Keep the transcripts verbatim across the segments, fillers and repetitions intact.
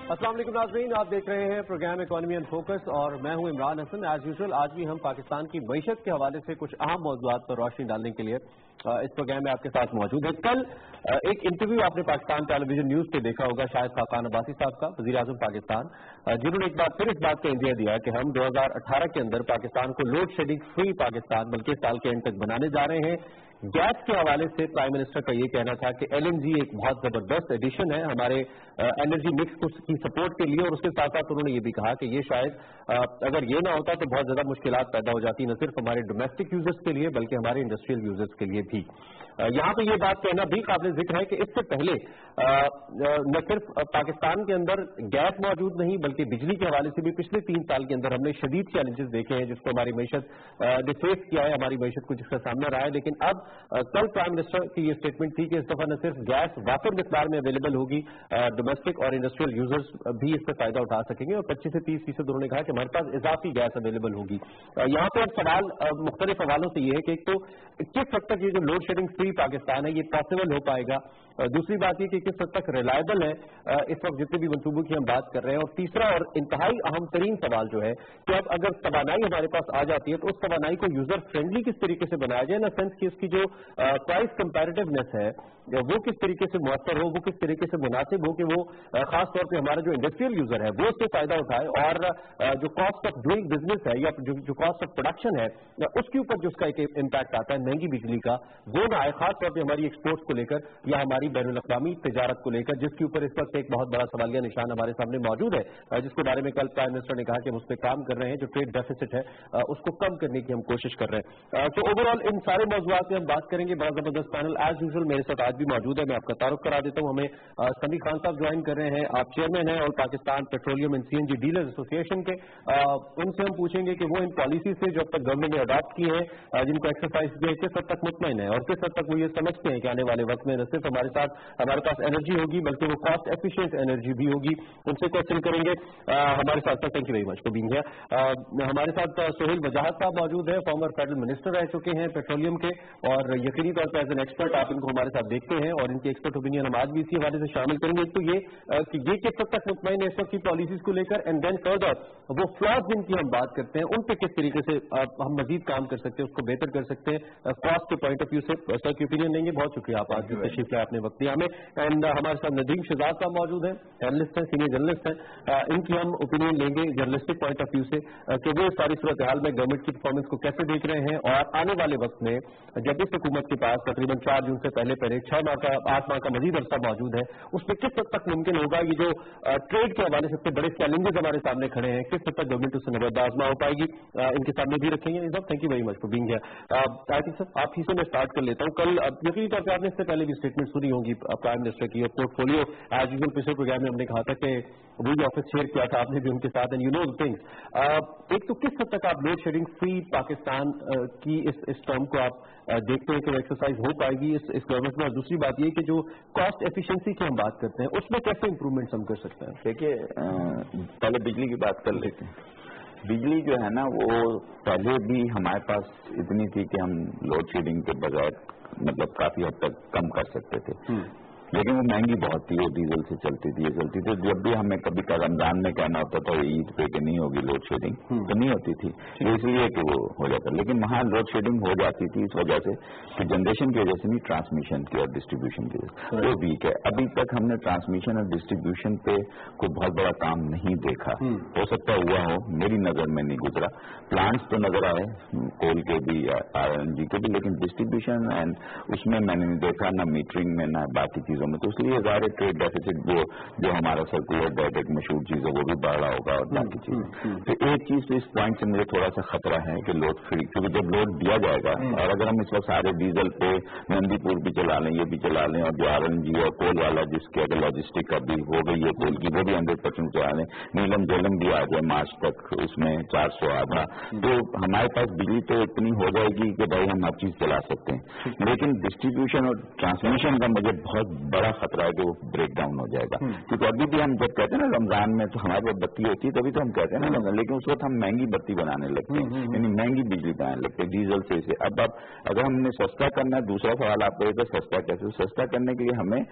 السلام علیکم ناظرین، آپ دیکھ رہے ہیں پروگرام اکانومی ان فوکس اور میں ہوں عمران حسن. ایز یوزول آج بھی ہم پاکستان کی معیشت کے حوالے سے کچھ اہم موضوعات پر روشنی ڈالنے کے لیے اس پروگرام میں آپ کے ساتھ موجود ہے. کل ایک انٹرویو آپ نے پاکستان ٹیلی ویژن نیوز پہ دیکھا ہوگا شاہد خاقان عباسی صاحب کا، وزیر اعظم پاکستان، جنہوں نے ایک بار پھر اس بات کا اندیا دیا کہ ہم دو ہزار اٹھارہ کے اندر پاکستان کو لوڈ شیڈنگ فری پاکستان بلکہ سال کے اینڈ تک بنانے جا رہے ہیں. گیس کے حوالے سے پرائم منسٹر کا یہ کہنا تھا کہ ایل این جی ایک بہت زبردست ایڈیشن ہے ہمارے انرجی مکس کی سپورٹ کے لیے، اور اس کے ساتھ ساتھ انہوں نے یہ بھی کہا کہ یہ شاید اگر یہ نہ ہوتا تو بہت زیادہ مشکلات پیدا ہو جاتی، نہ صرف ہمارے ڈومیسٹک یوزرز کے لیے بلکہ ہمارے انڈسٹریل یوزرز کے لیے بھی. یہاں پہ یہ بات کہنا بھی قابل ذکر ہے کہ اس سے پہلے نہ صرف پاکستان کے اندر گیس موجود نہیں بلکہ بجلی کے حوالے سے بھی پچھلے تین سال کے اندر ہم نے شدید چیلنجز دیکھے ہیں جس کو ہماری معیشت نے فیس کیا ہے، ہماری معیشت کو جس کا سامنا رہا ہے. لیکن اب کل پرائم منسٹر کی یہ اسٹیٹمنٹ تھی کہ اس دفعہ نہ صرف گیس وافر مقدار میں اویلیبل ہوگی، ڈومیسٹک اور انڈسٹریل یوزرز بھی اس سے فائدہ اٹھا سکیں گے، اور پچیس سے تیس فیصد انہوں نے کہا کہ ہمارے پاس اضافی گیس اویلیبل ہوگی. یہاں پہ اب سوال مختلف حوالوں سے یہ ہے کہ ایک تو کس حد تک یہ جو لوڈ شیڈنگ فری پاکستان ہے یہ پاسبل ہو پائے گا، دوسری بات یہ کہ کس حد تک ریلائبل ہے اس وقت جتنے بھی منصوبوں کی ہم بات کر رہے ہیں، اور تیسرا اور انتہائی اہم ترین سوال جو ہے کہ اب اگر توانائی ہمارے پاس آ جاتی ہے تو اس توانائی کو یوزر فرینڈلی کس طریقے سے بنایا جائے، نہ سینس کہ اس کی جو پرائز کمپیریٹیونیس ہے وہ کس طریقے سے مؤثر ہو، وہ کس طریقے سے مناسب ہو کہ وہ خاص طور پہ ہمارا جو انڈسٹریل یوزر ہے وہ اس سے فائدہ اٹھائے، اور جو کاسٹ آف ڈوئنگ بزنس ہے یا جو کاسٹ آف پروڈکشن ہے اس کے اوپر جو اس کا ایک امپیکٹ آتا ہے مہنگی بجلی کا وہ نہ آئے، خاص طور پہ ہماری ایکسپورٹس کو لے کر یا ہماری بین الاقوامی تجارت کو لے کر، جس کے اوپر اس وقت ایک بہت بڑا سوالیہ نشان ہمارے سامنے موجود ہے، جس کے بارے میں کل پرائم منسٹر نے کہا کہ ہم اس پہ کام کر رہے ہیں، جو ٹریڈ ڈیفیسٹ ہے اس کو کم کرنے کی ہم کوشش کر رہے ہیں. تو اوور آل ان سارے موضوعات پہ ہم بات کریں گے. بڑا زبردست پینل ایز یوزول میرے ساتھ آج بھی موجود ہے. میں آپ کا تعارف کرا دیتا ہوں، ہمیں سمیع خان صاحب جوائن کر رہے ہیں، آپ چیئرمین ہیں اور Pakistan petroleum and C N G dealers association کے. ان سے ہم پوچھیں گے کہ وہ ان پالیسی سے جو اب تک گورنمنٹ نے اڈاپٹ کی ہے جن کو ایکسرسائز کی ہے کس حد تک مطمئن ہے اور کس حد تک وہ یہ سمجھتے ہیں کہ آنے والے وقت میں نہ صرف ہمارے ساتھ ہمارے پاس انرجی ہوگی بلکہ وہ کاسٹ ایفیشینٹ انرجی بھی ہوگی. ان سے کوشچن کریں گے. ہمارے ساتھ thank you very much for being here. ہمارے ساتھ سہیل وجاہت صاحب موجود ہیں، فارمر فیڈرل منسٹر رہ چکے ہیں پیٹرولیم کے، اور یقینی طور پر ایز این ایکسپرٹ آپ ان کو ہمارے ساتھ دیکھتے ہیں اور ان کی ایکسپرٹ اوپینین ہم آج بھی اسی حوالے سے شامل کریں گے. تو یہ کہ یہ کس حد تک مطمئن ہے اس وقت کی پالیسیز کو لے کر، اینڈ دین فردر وہ فلاز جن کی ہم بات کرتے ہیں ان پہ کس طریقے سے ہم مزید کام کر سکتے ہیں، اس کو بہتر کر سکتے ہیں کاسٹ کے پوائنٹ آف ویو سے. سر کی اوپینین لیں گے. بہت شکریہ آپ آج بھی تشریف لائے اپنے وقت ہمیں. اینڈ ہمارے ساتھ ندیم شہزاد صاحب موجود ہیں، جرنلسٹ ہیں، سینئر جرنلسٹ ہیں. ان کی ہم اوپینین لیں گے جرنلسٹک پوائنٹ آف ویو سے کہ وہ ساری صورتحال میں گورنمنٹ کی پرفارمنس کو کیسے دیکھ رہے ہیں، اور آنے والے وقت میں جب اس حکومت کے پاس تقریباً چار جون سے پہلے پہلے چھ ماہ کا آٹھ ماہ کا مزید عرصہ موجود ہے اس میں کس حد تک ممکن ہوگا یہ جو ٹریڈ کے حوالے سے بڑے چیلنجز ہمارے سامنے کھڑے ہیں کس حد تک گورنمنٹ اس سے نبرد آزما ہو پائے گی. ان کے سامنے بھی رکھیں گے. Thank you very much for being here. Sir آپ ہی سے میں اسٹارٹ کر لیتا ہوں. کل یقینی طور پہ آپ نے اس سے پہلے بھی اسٹیٹمنٹ سنی ہوگی پرائم منسٹر کی، اور پورٹ فولیو ایز یوزول پچھلے پروگرام میں ہم نے کہا تھا کہ وہی آفس شیئر کیا تھا آپ نے بھی ان کے ساتھ، اینڈ یو نو تھنگس. ایک تو کس حد تک آپ لوڈ شیڈنگ فری پاکستان کی اس اس ٹرم کو آپ دیکھتے ہیں کہ وہ ایکسرسائز ہو پائے گی اس اس گورنمنٹ میں، اور دوسری بات یہ کہ جو کاسٹ ایفیشنسی کی ہم بات کرتے ہیں اس میں کیسے امپروومنٹس ہم کر سکتے ہیں؟ دیکھیے پہلے بجلی کی بات کر لیتے ہیں. بجلی جو ہے نا وہ پہلے بھی ہمارے پاس اتنی تھی کہ ہم لوڈ شیڈنگ کے بغیر مطلب کافی حد تک کم کر سکتے تھے، لیکن وہ مہنگی بہت تھی، وہ ڈیزل سے چلتی تھی یہ چلتی تھی. جب بھی ہمیں کبھی رمضان میں کہنا ہوتا تھا عید پہ کہ نہیں ہوگی لوڈ شیڈنگ تو نہیں ہوتی تھی، اس لیے کہ وہ ہو جاتا. لیکن وہاں لوڈ شیڈنگ ہو جاتی تھی اس وجہ سے کہ جنریشن کی وجہ سے نہیں، ٹرانسمیشن کی اور ڈسٹریبیوشن کی وجہ سے وہ ویک ہے. ابھی تک ہم نے ٹرانسمیشن اور ڈسٹریبیوشن پہ کوئی بہت بڑا کام نہیں دیکھا. ہو سکتا ہوا ہو، میری نظر میں نہیں گزرا. پلانٹس تو نظر آئے کول کے بھی آر این جی کے بھی، لیکن ڈسٹریبیوشن اینڈ اس میں میں نے نہیں دیکھا، نہ میٹرنگ میں نہ باقی چیزوں میں. تو اس لیے ظاہر ٹریڈ ڈیفیسٹ وہ جو ہمارا سرکولر ڈیٹ ایک مشہور چیز ہے وہ بھی بڑھ رہا ہوگا اور باقی چیزیں. تو ایک چیز تو اس پوائنٹ سے مجھے تھوڑا سا خطرہ ہے کہ لوڈ فری، کیونکہ جب لوڈ دیا جائے گا اور اگر ہم اس وقت سارے ڈیزل پہ مہندی پور بھی چلا لیں، یہ بھی چلا لیں، اور جو آر این جی اور کول والا جس کے اگر لاجسٹک کا بھی ہو گئی ہے کول کی وہ بھی ہنڈریڈ پرسینٹ چلا لیں، نیلم جیلم بھی آ جائے مارچ تک اس میں چار سو آدھا، تو ہمارے پاس بجلی تو اتنی ہو جائے گی کہ بھائی ہم ہر چیز چلا سکتے ہیں. لیکن ڈسٹریبیوشن اور ٹرانسمیشن کا مجھے بہت بڑا خطرہ ہے کہ وہ بریک ڈاؤن ہو جائے گا. کیونکہ ابھی بھی ہم جب کہتے ہیں نا رمضان میں تو ہمارے پاس بتی ہوتی ہے تبھی تو ہم کہتے ہیں نا رمضان، لیکن اس وقت ہم مہنگی بتی بنانے لگتے ہیں، یعنی مہنگی بجلی بنانے لگتے ہیں ڈیزل سے اسے. اب اب اگر ہم نے سستا کرنا ہے، دوسرا سوال آپ کو سستا کیسے؟ سستا کرنے کے لیے ہمیں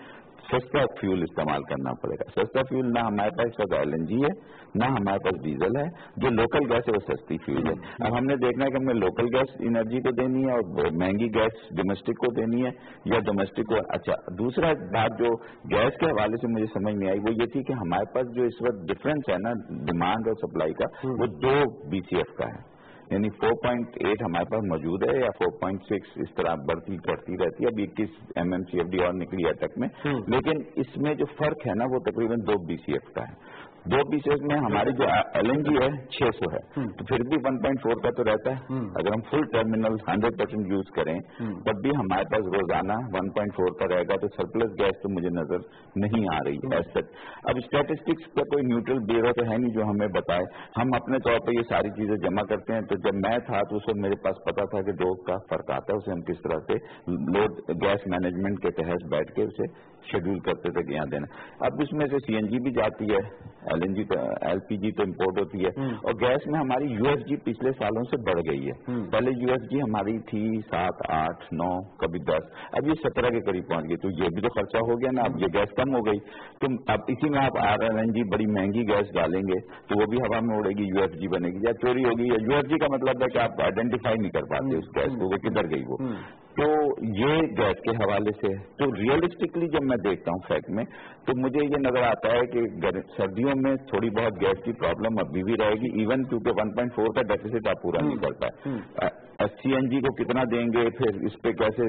सस्ता फ्यूल इस्तेमाल करना पड़ेगा। सस्ता फ्यूल ना हमारे पास इस वक्त एल एन जी है, ना हमारे पास डीजल है। जो लोकल गैस है वो सस्ती फ्यूल है। अब हमने देखना है कि हमें लोकल गैस एनर्जी को देनी है और महंगी गैस डोमेस्टिक को देनी है या डोमेस्टिक को। अच्छा, दूसरा बात जो गैस के हवाले से मुझे समझ नहीं आई वो ये थी कि हमारे पास जो इस वक्त डिफरेंस है ना डिमांड और सप्लाई का, वो दो बी सी एफ का है, यानी चार पॉइंट आठ हमारे पास मौजूद है या चार पॉइंट छह इस तरह बढ़ती बढ़ती रहती है। अब इक्कीस M M C F D और निकली है तक में, लेकिन इसमें जो फर्क है ना वो तकरीबन दो बी सी एफ का है। दो पीसेस में हमारी जो एल एन जी है छह सौ है, तो फिर भी वन पॉइंट फोर का तो रहता है। अगर हम full terminal hundred percent use करें तब भी हमारे पास रोजाना वन पॉइंट फोर का रहेगा, तो सरप्लस गैस तो मुझे नजर नहीं आ रही है सच। अब स्टैटिस्टिक्स का कोई न्यूट्रल ब्यूरो तो है नहीं जो हमें बताए, हम अपने तौर पर ये सारी चीजें जमा करते हैं। तो जब मैं था तो उस वक्त मेरे पास पता था कि दो का फर्क आता है, उसे हम किस तरह से लोड गैस मैनेजमेंट के तहत बैठ के उसे शेड्यूल करते थे कि यहाँ देना। अब इसमें से सी एन जी भी जाती है, एल एन जी तो एल पी जी तो इम्पोर्ट होती है, और गैस में हमारी यू एस जी पिछले सालों से बढ़ गई है। पहले यू एस जी हमारी थी सात आठ नौ कभी दस, अब ये सत्रह के करीब पहुंच गई। तो ये भी तो खर्चा हो गया ना, अब ये गैस कम हो गई। तो अब इसी में आप आर एल एन जी बड़ी महंगी गैस डालेंगे तो वो भी हवा में उड़ेगी, यू एफ जी बनेगी या चोरी होगी। या यू एफ जी का मतलब है कि आप आइडेंटिफाई नहीं कर पाते उस गैस को, वो किधर गई वो। तो ये गैस के हवाले से तो रियलिस्टिकली जब मैं देखता हूँ फैक्ट में, तो मुझे ये नजर आता है कि सर्दियों में थोड़ी बहुत गैस की प्रॉब्लम अभी भी रहेगी, इवन क्योंकि वन पॉइंट फोर का डेफिसिट आप पूरा नहीं कर पाए। सी एन जी को कितना देंगे, फिर इस पे कैसे।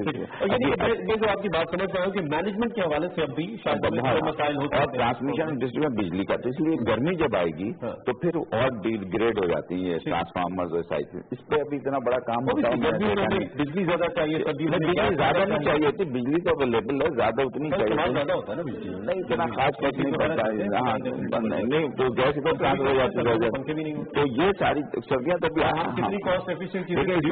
मैं जो आपकी बात समझ रहा हूँ कि मैनेजमेंट के हवाले से अब भी शायद मसाइल होते हैं, और ट्रांसमिशन इंडस्ट्री में बिजली का, तो इसलिए गर्मी जब आएगी तो फिर और डिग्रेड हो जाती है ट्रांसफार्मर्स और साइड। इस पे अभी इतना बड़ा काम होता है। बिजली ज्यादा चाहिए, बिजली ज्यादा नहीं चाहिए थी, बिजली तो अवेलेबल है, ज्यादा उतनी चाहिए, ज्यादा होता है ना बिजली, नहीं इतना खास फर्क नहीं पड़ता है। हाँ नहीं, तो गैस इधर ट्रांसफर हो जाती है। तो ये सारी सर्दियाँ तो कितनी कॉस्ट एफिशिएंट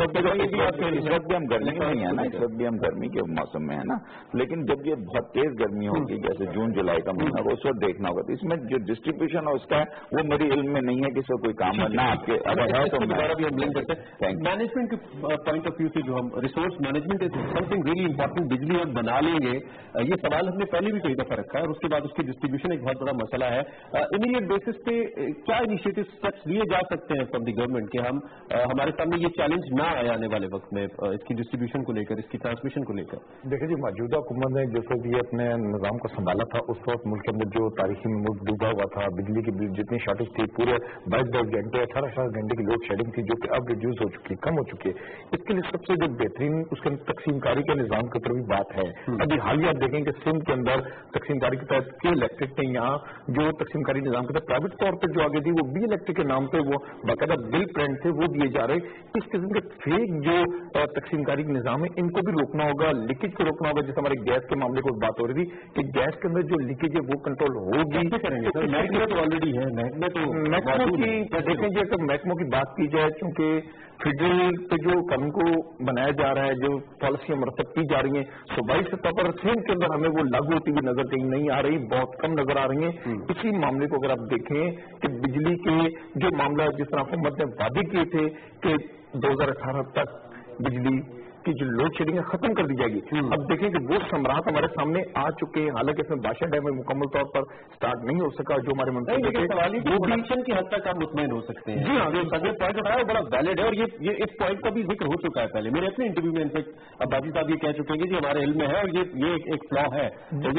इस वक्त भी हम गर्मी में नहीं है ना, इस वक्त भी हम गर्मी के मौसम में है ना, लेकिन जब ये बहुत तेज गर्मी होगी जैसे जून जुलाई का महीना, वो उस वक्त देखना होगा। तो इसमें जो डिस्ट्रीब्यूशन है उसका वो मेरी इल्म में नहीं है कि इसका कोई काम है ना आपके, अगर है तो दोबारा भी हम लिंक करते हैं। मैनेजमेंट के पॉइंट ऑफ व्यू से जो हम resource management is something really important, बिजली और बना लेंगे, ये सवाल हमने पहले भी कई दफा रखा है, और उसके बाद उसकी डिस्ट्रीब्यूशन एक बहुत बड़ा मसला है। इमीडिएट बेसिस पे क्या इनिशिएटिव स्टेप्स लिए जा सकते हैं फ्रॉम द गवर्नमेंट कि हम हमारे सामने ये चैलेंज ना आए आने वाले वक्त में इसकी डिस्ट्रीब्यूशन को लेकर, इसकी ट्रांसमिशन को लेकर? देखिए जी, मौजूदा हुकूमत ने जिस वक्त ये अपने निज़ाम को संभाला था उस वक्त मुल्क के अंदर जो तारीखी में मुल्क डूबा हुआ था, बिजली की जितनी शॉर्टेज थी, पूरे बाईस बाईस घंटे अठारह अठारह घंटे की लोड शेडिंग थी, जो कि अब रिड्यूस हो चुकी है, कम हो चुकी है। इसके लिए सबसे जो बेहतरीन उसके तकसीमकारी के निज़ाम के ऊपर भी बात है। अभी हाल ही आप देखेंगे सिंध के अंदर तकसीमकारी के तहत के इलेक्ट्रिक ने यहाँ जो तकसीमकारी निज़ाम के तहत प्राइवेट तौर पर जो आगे थी वो बी इलेक्ट्रिक के नाम पे वो बाकायदा बिल प्रिंट थे वो दिए जा रहे। इस किस्म के फेक जो तकसीमकारी निज़ाम है इनको भी रोकना होगा, लीकेज को रोकना होगा। जैसे हमारे गैस के मामले को बात हो रही थी कि गैस के अंदर जो लीकेज है वो कंट्रोल होगी, करेंगे तो ऑलरेडी है महकमे तो महकमों की देखें जी, अगर महकमों की बात की जाए, चूंकि फेडरल पे जो कानून को बनाया जा रहा है, जो पॉलिसियां मरतब की जा रही हैं, सूबाई सतह पर सिंध के अंदर हमें वो लागू होती हुई नजर कहीं नहीं आ रही, बहुत कम नजर आ रही है। इसी मामले को अगर आप देखें कि बिजली के जो मामला जिस तरह हुकूमत ने वादे किए थे कि दो हजार अठारह तक बिजली की जो लोड शेडिंग है खत्म कर दी जाएगी, अब देखें कि वो सम्राट हमारे सामने आ चुके हैं। हालांकि इसमें बादशाह डैम में मुकम्मल तौर पर स्टार्ट नहीं हो सका, जो हमारे मंसूबे थे वो प्रोडक्शन की हद तक आप मुतमईन हो सकते हैं। जी हाँ, जो सगले पॉइंट उठाया बड़ा वैलिड है, और ये ये इस पॉइंट का भी जिक्र हो चुका है पहले मेरे अपने इंटरव्यू में। इनफेक्ट अब बाजी साहब ये कह चुके हैं कि हमारे इल्म में है, और ये ये एक फ्लॉ है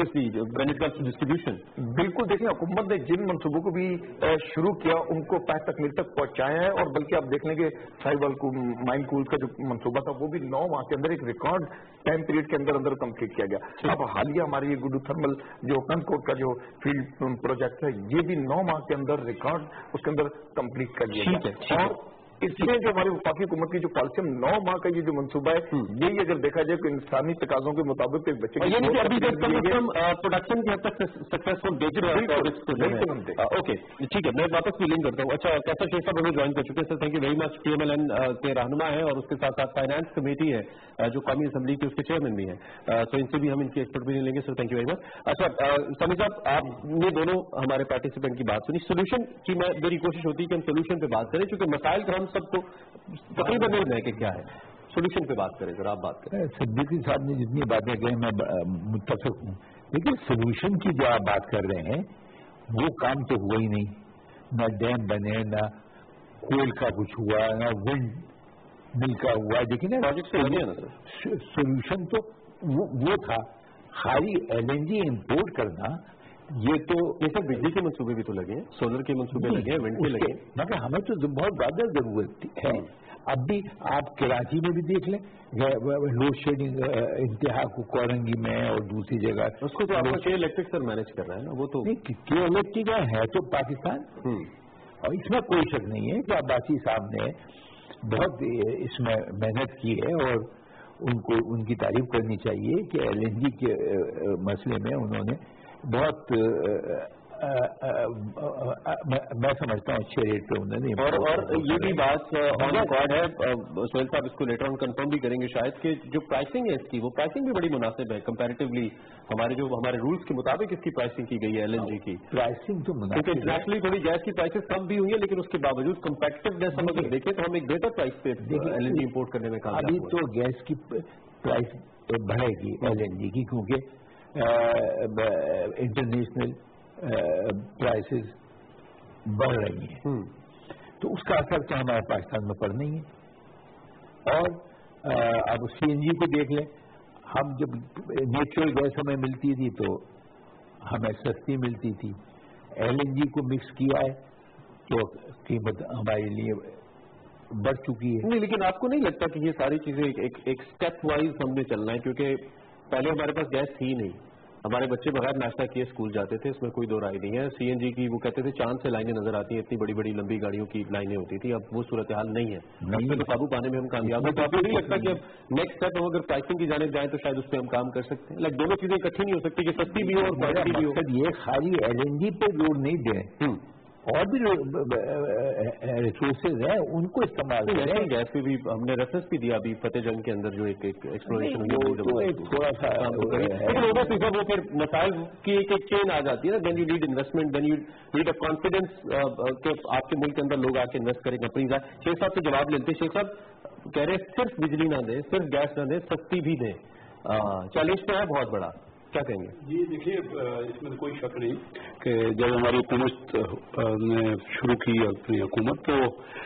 डिस्ट्रीब्यूशन। बिल्कुल देखिए, हुकूमत ने जिन मनसूबों को भी शुरू किया उनको पैक तकमील तक पहुंचाया है, और बल्कि आप देख लेंगे साहिवाल को माइन कूल का जो मनसूबा था वो भी नौ माह के अंदर एक रिकॉर्ड टाइम पीरियड के अंदर अंदर कंप्लीट किया गया। अब हालिया हमारे ये गुडू थर्मल जो कनकोट का जो फील्ड प्रोजेक्ट है ये भी नौ माह के अंदर रिकॉर्ड उसके अंदर कंप्लीट कर दिया गया। और इसमें जो हमारी वफाकी हुकूमत की जो पॉलिसी नौ माह का ये जो मनसूबा है, यही अगर देखा जाए कि इंसानी तकाजों के मुताबिक एक बच्चे ये नहीं कि अभी तक कम से कम प्रोडक्शन की हद तक सक्सेसफुल बेच रहे हैं। ओके ठीक है, मैं वापस भी लिंक करता हूँ। अच्छा, कैसा शेख साहब हमें ज्वाइन कर चुके हैं, sir thank you very much. PMLN के रहनुमा है और उसके साथ साथ फाइनेंस कमेटी है जो कौमी असम्बली के उसके चेयरमैन भी है, तो इनसे भी हम इनकी एक्सपर्ट भी लेंगे। Sir thank you very much. अच्छा समी साहब, आपने दोनों हमारे पार्टिसिपेंट की बात सुनी, सोल्यूशन की मैं मेरी कोशिश होती है कि हम सोल्यूशन पे बात करें, क्योंकि मसाइल का हम सबको तकरीबन नहीं है कि क्या है, सोल्यूशन पे बात करें। जरा आप बात करें। सिद्दीकी साहब ने जितनी बातें कही मैं मुत्तफिक हूँ, लेकिन सोल्यूशन की जो आप बात कर रहे हैं वो काम तो हुआ ही नहीं, ना डैम बने, ना कोल का कुछ हुआ, ना विंड मिल का हुआ। देखिए ना प्रोजेक्ट से बने ना सर, सोल्यूशन तो वो, वो था खाली एलएनजी इंपोर्ट करना। ये तो ये सब बिजली के मंसूबे भी तो लगे हैं, सोलर के मंसूबे लगे हैं, विंड के लगे हैं, मगर हमें तो बहुत ज्यादा जरूरत है। अब भी आप कराची में भी देख लें, लोड शेडिंग इंतहा को कोरंगी में और दूसरी जगह, उसको तो आपका के इलेक्ट्रिक सर मैनेज कर रहा है ना, वो तो के इलेक्ट्रिक है तो पाकिस्तान। और इसमें कोई शक नहीं है कि अब्बासी साहब ने बहुत इसमें मेहनत की है और उनको उनकी तारीफ करनी चाहिए कि एलएनजी के मसले में उन्होंने बहुत आ, आ, आ, आ, मैं, मैं समझता हूँ अच्छे रेट पे उन्होंने। और और ये भी बात ऑन रिकॉर्ड है, सोहेल साहब इसको लेटर ऑन कंफर्म भी करेंगे शायद, कि जो प्राइसिंग है इसकी, वो प्राइसिंग भी बड़ी मुनासिब है कंपैरेटिवली हमारे जो हमारे रूल्स के मुताबिक इसकी प्राइसिंग की गई है एलएनजी की। प्राइसिंग तो क्योंकि इंटरनेशनली थोड़ी गैस की प्राइसेस कम भी हुई है, लेकिन उसके बावजूद कंपेटिटिवनेस हम अगर देखें तो हम एक बेहतर प्राइस पे एलएनजी इंपोर्ट करने में कामयाब। अभी तो गैस की प्राइस बढ़ेगी एलएनजी की, क्योंकि इंटरनेशनल प्राइसेस बढ़ रही हैं, तो उसका असर तो हमारे पाकिस्तान में पड़ना ही है। और आ, अब सीएनजी को देख लें, हम जब नेचुरल गैस हमें मिलती थी तो हमें सस्ती मिलती थी, एलएनजी को मिक्स किया है तो कीमत हमारे लिए बढ़ चुकी है। नहीं, लेकिन आपको नहीं लगता कि ये सारी चीजें एक, एक, एक स्टेप वाइज हमने चलना है? क्योंकि पहले हमारे पास गैस थी नहीं, हमारे बच्चे बगैर नाश्ता किए स्कूल जाते थे, इसमें कोई दो राय नहीं है। सीएनजी की वो कहते थे चांद से लाइनें नजर आती हैं, इतनी बड़ी बड़ी लंबी गाड़ियों की लाइनें होती थी, अब वो सूरत हाल नहीं है, नहीं तो काबू पाने में हम कामयाब हैं। तो आपको नहीं लगता कि अब नेक्स्ट स्टेप हम अगर प्राइसिंग की जाने जाए तो शायद उस पर हम काम कर सकते हैं? लाइक दोनों चीजें इकट्ठी नहीं हो सकती कि सस्ती भी हो और क्वालिटी भी हो। ये खाली एलएनजी पे जोर नहीं दे, और भी रिसोर्सेज हैं उनको इस्तेमाल नेशनल गैस पे भी हमने रेफरेंस भी दिया अभी फतेह जंग के अंदर जो एक एक्सप्लोरेशन हुई, थोड़ा सा लेकिन वो फिर वो फिर मसाइल की एक एक चेन आ जाती है ना। Then you need investment, then you need a confidence कि आपके मुल्क के अंदर लोग आके इन्वेस्ट करें, कंपनीज आए। शेख साहब से जवाब लेते, शेख साहब कह रहे सिर्फ बिजली ना दें, सिर्फ गैस ना दें, सस्ती भी दें, चैलेंज तो है बहुत बड़ा, क्या कहेंगे? जी देखिए, इसमें कोई शक नहीं कि जब हमारी हुकूमत ने शुरू की अपनी हुकूमत तो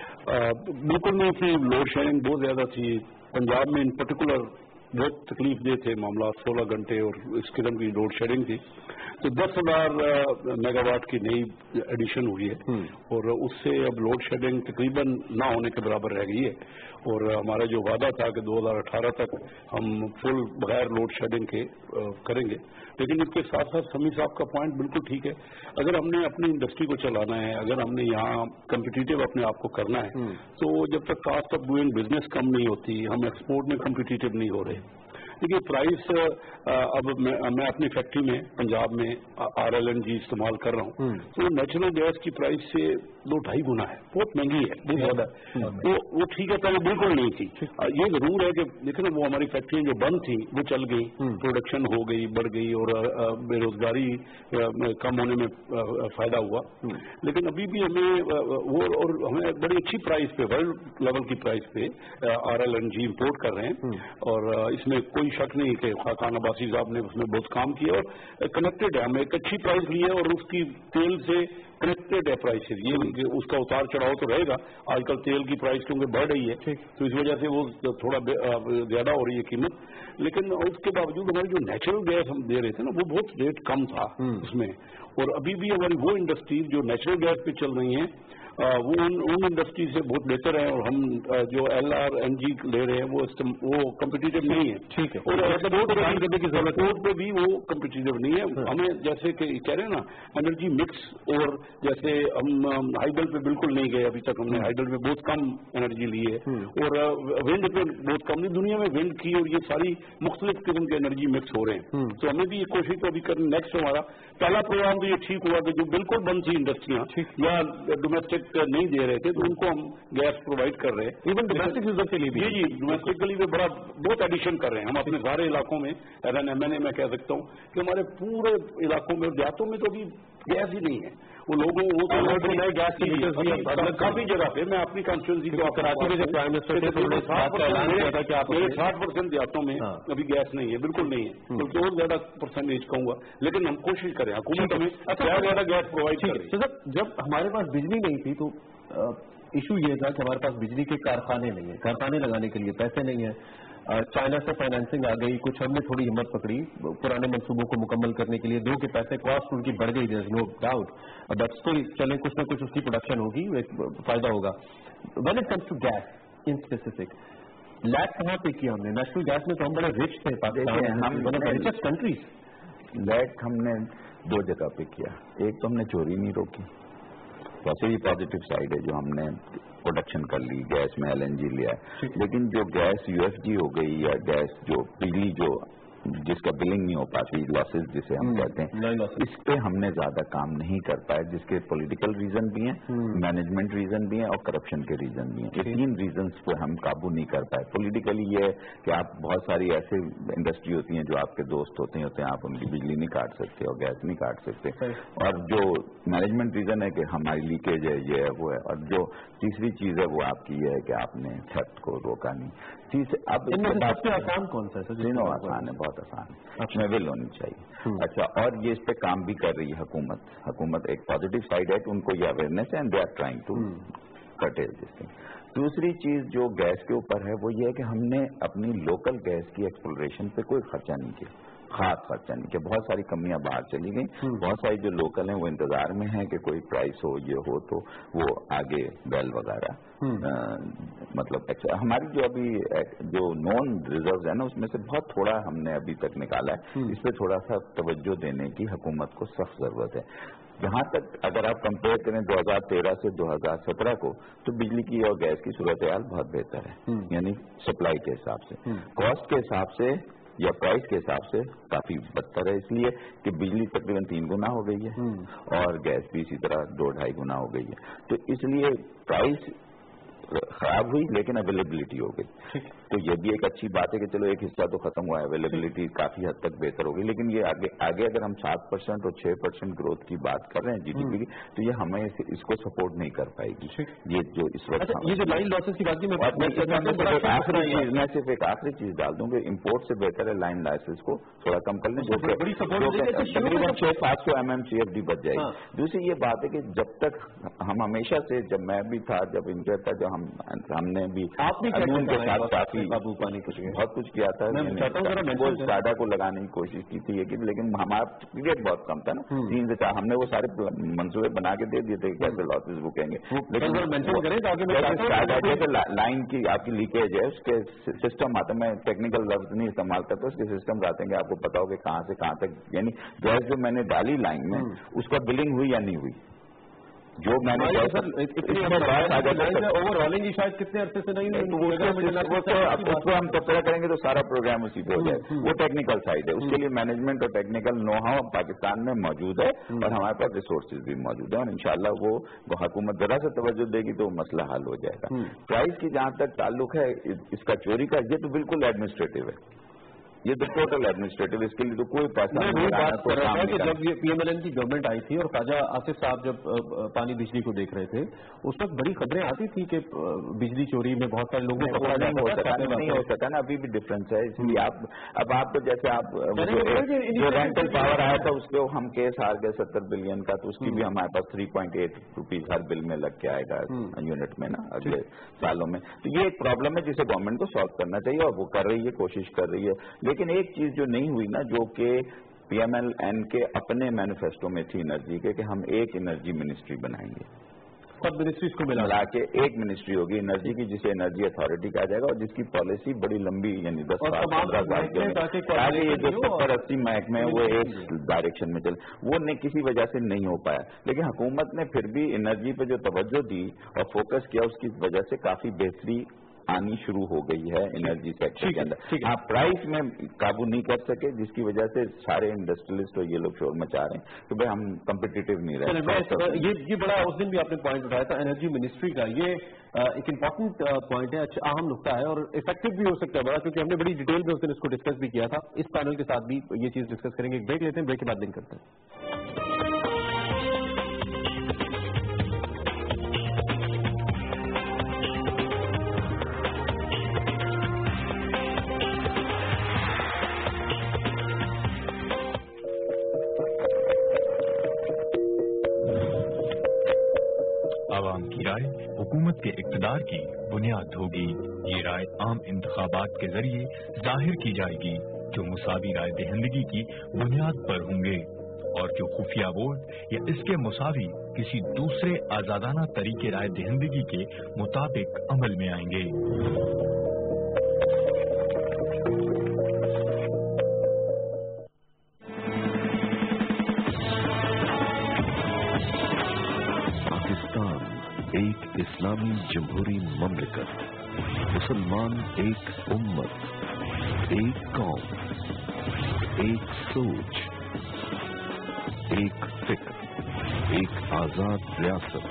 बिल्कुल नहीं थी, लोड शेयरिंग बहुत ज़्यादा थी पंजाब में इन पर्टिकुलर, बहुत तकलीफ दे थे मामला, सोलह घंटे और इस किस्म की लोड शेयरिंग थी। तो दस हजार मेगावाट की नई एडिशन हुई है और उससे अब लोड शेडिंग तकरीबन ना होने के बराबर रह गई है। और हमारा जो वादा था कि दो हजार अठारह तक हम फुल बगैर लोड शेडिंग के करेंगे। लेकिन इसके साथ साथ समी साहब का पॉइंट बिल्कुल ठीक है, अगर हमने अपनी इंडस्ट्री को चलाना है, अगर हमने यहाँ कम्पिटिटिव अपने आप को करना है, तो जब तक कास्ट ऑफ डूइंग बिजनेस कम नहीं होती, हम एक्सपोर्ट में कम्पिटिटिव नहीं हो रहे। देखिए प्राइस, अब मैं, मैं अपनी फैक्ट्री में पंजाब में आर एल एन जी इस्तेमाल कर रहा हूँ, तो नेचुरल गैस की प्राइस से दो ढाई गुना है, बहुत महंगी है, बहुत ज्यादा। तो वो ठीक है, पहले बिल्कुल नहीं थी। ये जरूर है कि देखिए ना, वो हमारी फैक्ट्रियां जो बंद थी वो चल गई, प्रोडक्शन हो गई, बढ़ गई और बेरोजगारी कम होने में फायदा हुआ। लेकिन अभी भी हमें वो, और हमें बड़ी अच्छी प्राइस पे, वर्ल्ड लेवल की प्राइस पे R L N G import कर रहे हैं। और इसमें कोई शक नहीं कि खान अब्बासी साहब ने उसमें बहुत काम किया और कनेक्टेड है, हमें एक अच्छी प्राइस ली है और उसकी तेल से कनेक्टेड है प्राइसेस। ये नहीं कि उसका उतार चढ़ाव तो रहेगा, आजकल तेल की प्राइस क्योंकि बढ़ रही है तो इस वजह से वो थोड़ा ज्यादा हो रही है कीमत। लेकिन उसके बावजूद हमारी जो नेचुरल गैस हम दे रहे थे ना, वो बहुत रेट कम था उसमें। और अभी भी हमारी वो इंडस्ट्रीज जो नेचुरल गैस पे चल रही हैं, वो उन उन इंडस्ट्री से बहुत बेहतर है। और हम जो एल आर एन जी ले रहे हैं वो वो कम्पिटिटिव नहीं है। ठीक है, और एक्सपोर्ट पे भी वो कम्पिटिटिव नहीं है। हमें जैसे कि कह रहे हैं ना, एनर्जी मिक्स, और जैसे हम हाइडल पे बिल्कुल नहीं गए अभी तक, हमने हाइडल पे बहुत कम एनर्जी ली है और विंड पे बहुत कम। नहीं, दुनिया में विंड की और ये सारी मुख्तलिफ किस्म के एनर्जी मिक्स हो रहे हैं। तो हमें भी ये कोशिश तो अभी करनी। नेक्स्ट हमारा पहला प्रोग्राम तो ये ठीक हुआ कि जो बिल्कुल बंद थी इंडस्ट्रियां या डोमेस्टिक नहीं दे रहे थे, तो उनको हम गैस प्रोवाइड कर रहे हैं। इवन डोमेस्टिक यूजर के लिए भी, जी जी डोमेस्टिक के लिए भी बड़ा बहुत एडिशन कर रहे हैं हम अपने सारे इलाकों में। एन एम एन ए मैं कह सकता हूँ कि हमारे पूरे इलाकों में, देहातों में तो अभी गैस ही नहीं है वो लोगों वो तो गैस की काफी जगह पे मैं अपनी कॉन्स्टिट्यूंसी को कराची के जो प्राइम मिनिस्टर थे मेरे साठ परसेंट देहातों में अभी गैस नहीं है, बिल्कुल नहीं है, तो और ज्यादा परसेंटेज कहूंगा, लेकिन हम कोशिश करें हुकूमत हमें ज्यादा ज्यादा गैस प्रोवाइड करें। तो सर जब हमारे पास बिजली नहीं थी तो इशू ये था कि हमारे पास बिजली के कारखाने नहीं है, कारखाने लगाने के लिए पैसे नहीं है, चाइना से फाइनेंसिंग आ गई, कुछ हमने थोड़ी हिम्मत पकड़ी पुराने मंसूबों को मुकम्मल करने के लिए, दो के पैसे कॉस्ट उनकी बढ़ गई, there is no doubt, but still चलें कुछ ना कुछ उसकी प्रोडक्शन होगी, एक फायदा होगा। When it comes to gas in specific lack कहाँ पे किया हमने? नेशनल गैस में तो हम बड़े रिच थे, पाकिस्तान रिचेस्ट कंट्रीज। लैक हमने दो जगह पे किया, एक तो हमने चोरी नहीं रोकी, वैसे ही पॉजिटिव साइड है जो हमने प्रोडक्शन कर ली, गैस में एलएनजी लिया, लेकिन जो गैस यूएफजी हो गई या गैस जो बिजली जो जिसका बिलिंग नहीं हो पाती, लॉसेस जिसे हम कहते हैं, इस पे हमने ज्यादा काम नहीं कर पाए, जिसके पॉलिटिकल रीजन भी हैं, मैनेजमेंट रीजन भी हैं और करप्शन के रीजन भी हैं। ये तीन रीजंस पे हम काबू नहीं कर पाए। पॉलिटिकली ये है कि आप बहुत सारी ऐसे इंडस्ट्री होती हैं जो आपके दोस्त होते हैं होते हैं आप उनकी बिजली नहीं काट सकते और गैस नहीं काट सकते, और जो मैनेजमेंट रीजन है कि हमारी लीकेज है, ये है वो है, और जो तीसरी चीज है वो आपकी ये है कि आपने थेफ्ट को रोका नहीं। अब सबसे आसान कौन सा है? तीनों आसान है, बहुत आसान है, विल होनी चाहिए। अच्छा, और ये इस पे काम भी कर रही है हुकूमत। हुकूमत एक पॉजिटिव साइड है कि उनको ये अवेयरनेस है and they are trying to curtail this thing. दूसरी चीज जो गैस के ऊपर है वो ये है कि हमने अपनी लोकल गैस की एक्सप्लोरेशन पे कोई खर्चा नहीं किया, खास खर्चा नहीं किया। बहुत सारी कंपनियां बाहर चली गई, बहुत सारी जो लोकल हैं वो इंतजार में हैं कि कोई प्राइस हो, ये हो, तो वो आगे बेल वगैरह मतलब अच्छा। हमारी जो अभी जो नॉन रिजर्व है ना उसमें से बहुत थोड़ा हमने अभी तक निकाला है, इस पर थोड़ा सा तवज्जो देने की हुकूमत को सख्त जरूरत है। जहां तक अगर आप कंपेयर करें दो हज़ार तेरह से दो हज़ार सत्रह को, तो बिजली की और गैस की सूरत हाल बहुत बेहतर है, यानी सप्लाई के हिसाब से, कॉस्ट के हिसाब से या प्राइस के हिसाब से काफी बदतर है, इसलिए कि बिजली तकरीबन तीन गुना हो गई है और गैस भी इसी तरह दो ढाई गुना हो गई है। तो इसलिए प्राइस खराब हुई लेकिन अवेलेबिलिटी हो गई, तो ये भी एक अच्छी बात है कि चलो एक हिस्सा तो खत्म हुआ है, अवेलेबिलिटी काफी हद तक बेहतर हो गई। लेकिन ये आगे आगे अगर हम सात परसेंट और छह परसेंट ग्रोथ की बात कर रहे हैं जीडीपी की, तो ये हमें इस, इसको सपोर्ट नहीं कर पाएगी। ये जो इस वक्त अच्छा, ये जो लाइन लॉसेस की बात की मैं आखिरी चीज मैं सिर्फ एक आखिरी चीज डाल दूं कि इम्पोर्ट से बेहतर है लाइन लॉसेस को थोड़ा कम कर लें, तकरीबन छह सात सौ M M C F D बच जाएगी। दूसरी ये बात है कि जब तक हम हमेशा से, जब मैं भी था, जब इनका था, जब हम हमने भी कानून के साथ काफी काबू पाने कुछ बहुत कुछ किया था, टाटा को लगाने की कोशिश की थी, लेकिन हमारा पीरियड बहुत कम था ना, तीन से चार, हमने वो सारे मंसूबे बना के दे दिए थे कैसे लॉसेस बुकेंगे। लेकिन लाइन की आपकी लीकेज है, उसके सिस्टम आता है, मैं टेक्निकल लफ्ज नहीं इस्तेमाल करता, उसके सिस्टम आते हैं कि आपको पता हो कि कहाँ से कहाँ तक, यानी गैस जो मैंने डाली लाइन में उसका बिलिंग हुई या नहीं हुई, जो मैंने ओवरऑलिंग की शायद कितने अरसे से नहीं उसको हम तब्सरा करेंगे तो सारा प्रोग्राम उसी पे हो जाए। वो टेक्निकल साइड है, उसके लिए मैनेजमेंट और टेक्निकल नो हाउ पाकिस्तान में मौजूद है और हमारे पास रिसोर्सेज भी मौजूद है, और इंशाल्लाह वो हुकूमत जरा से तवज्जो देगी तो मसला हल हो जाएगा। प्राइस की जहां तक ताल्लुक है इसका चोरी का, ये तो बिल्कुल एडमिनिस्ट्रेटिव है, ये तो टोटल एडमिनिस्ट्रेटिव, इसके लिए तो कोई पैसा नहीं। बात कर रहा था कि जब ये पीएमएलएन की गवर्नमेंट आई थी और ख्वाजा आसिफ साहब जब पानी बिजली को देख रहे थे, उस वक्त बड़ी खबरें आती थी कि बिजली चोरी में बहुत सारे लोगों को पकड़ा नहीं हो सकता ना, अभी भी डिफरेंस है। इसलिए आप अब आप तो जैसे आप जो रेंटल पावर आया था उसको हम केस हार गए सत्तर बिलियन का, तो उसकी भी हमारे पास थ्री पॉइंट एट रुपीज हर बिल में लग के आएगा यूनिट में ना अगले सालों में। तो ये एक प्रॉब्लम है जिसे गवर्नमेंट को सॉल्व करना चाहिए और वो कर रही है, कोशिश कर रही है। लेकिन एक चीज जो नहीं हुई ना, जो कि पीएमएलएन के अपने मैनिफेस्टो में थी एनर्जी के, कि हम एक एनर्जी मिनिस्ट्री बनाएंगे, सब मिनिस्ट्रीज को मिला के एक मिनिस्ट्री होगी एनर्जी की, जिसे एनर्जी अथॉरिटी कहा जाएगा और जिसकी पॉलिसी बड़ी लंबी, यानी दस साल पंद्रह साल के आगे ये जो सत्तर अस्सी महकमे वो एक डायरेक्शन में चल, वो नहीं किसी वजह से नहीं हो पाया। लेकिन हुकूमत ने फिर भी एनर्जी पे जो तवज्जो दी और फोकस किया, उसकी वजह से काफी बेहतरी आनी शुरू हो गई है एनर्जी सेक्टर के अंदर। हाँ, प्राइस में काबू नहीं कर सके, जिसकी वजह से सारे इंडस्ट्रियलिस्ट और ये लोग शोर मचा रहे हैं कि भाई हम कम्पिटिटिव नहीं रहे। ये ये बड़ा उस दिन भी आपने पॉइंट उठाया था एनर्जी मिनिस्ट्री का, ये एक इम्पोर्टेंट पॉइंट है, अच्छा अहम नुकता है और इफेक्टिव भी हो सकता है बड़ा, क्योंकि हमने बड़ी डिटेल में उस दिन इसको डिस्कस भी किया था। इस पैनल के साथ भी ये चीज डिस्कस करेंगे। ब्रेक लेते हैं, ब्रेक के बाद लिंक करते हैं। आवाम की राय हुकूमत के इक़्तिदार की बुनियाद होगी। ये राय आम इंतखाबात के जरिए जाहिर की जाएगी जो मुसावी राय दहिंदगी की बुनियाद पर होंगे और जो खुफिया वोट या इसके मुसावी किसी दूसरे आजादाना तरीके राय दहिंदगी के मुताबिक अमल में आएंगे। पाकिस्तान एक इस्लामी जमहूरी ममलिकत, मुसलमान एक उम्मत, एक कौम, एक सोच, एक फिक्र, एक आजाद रियासत।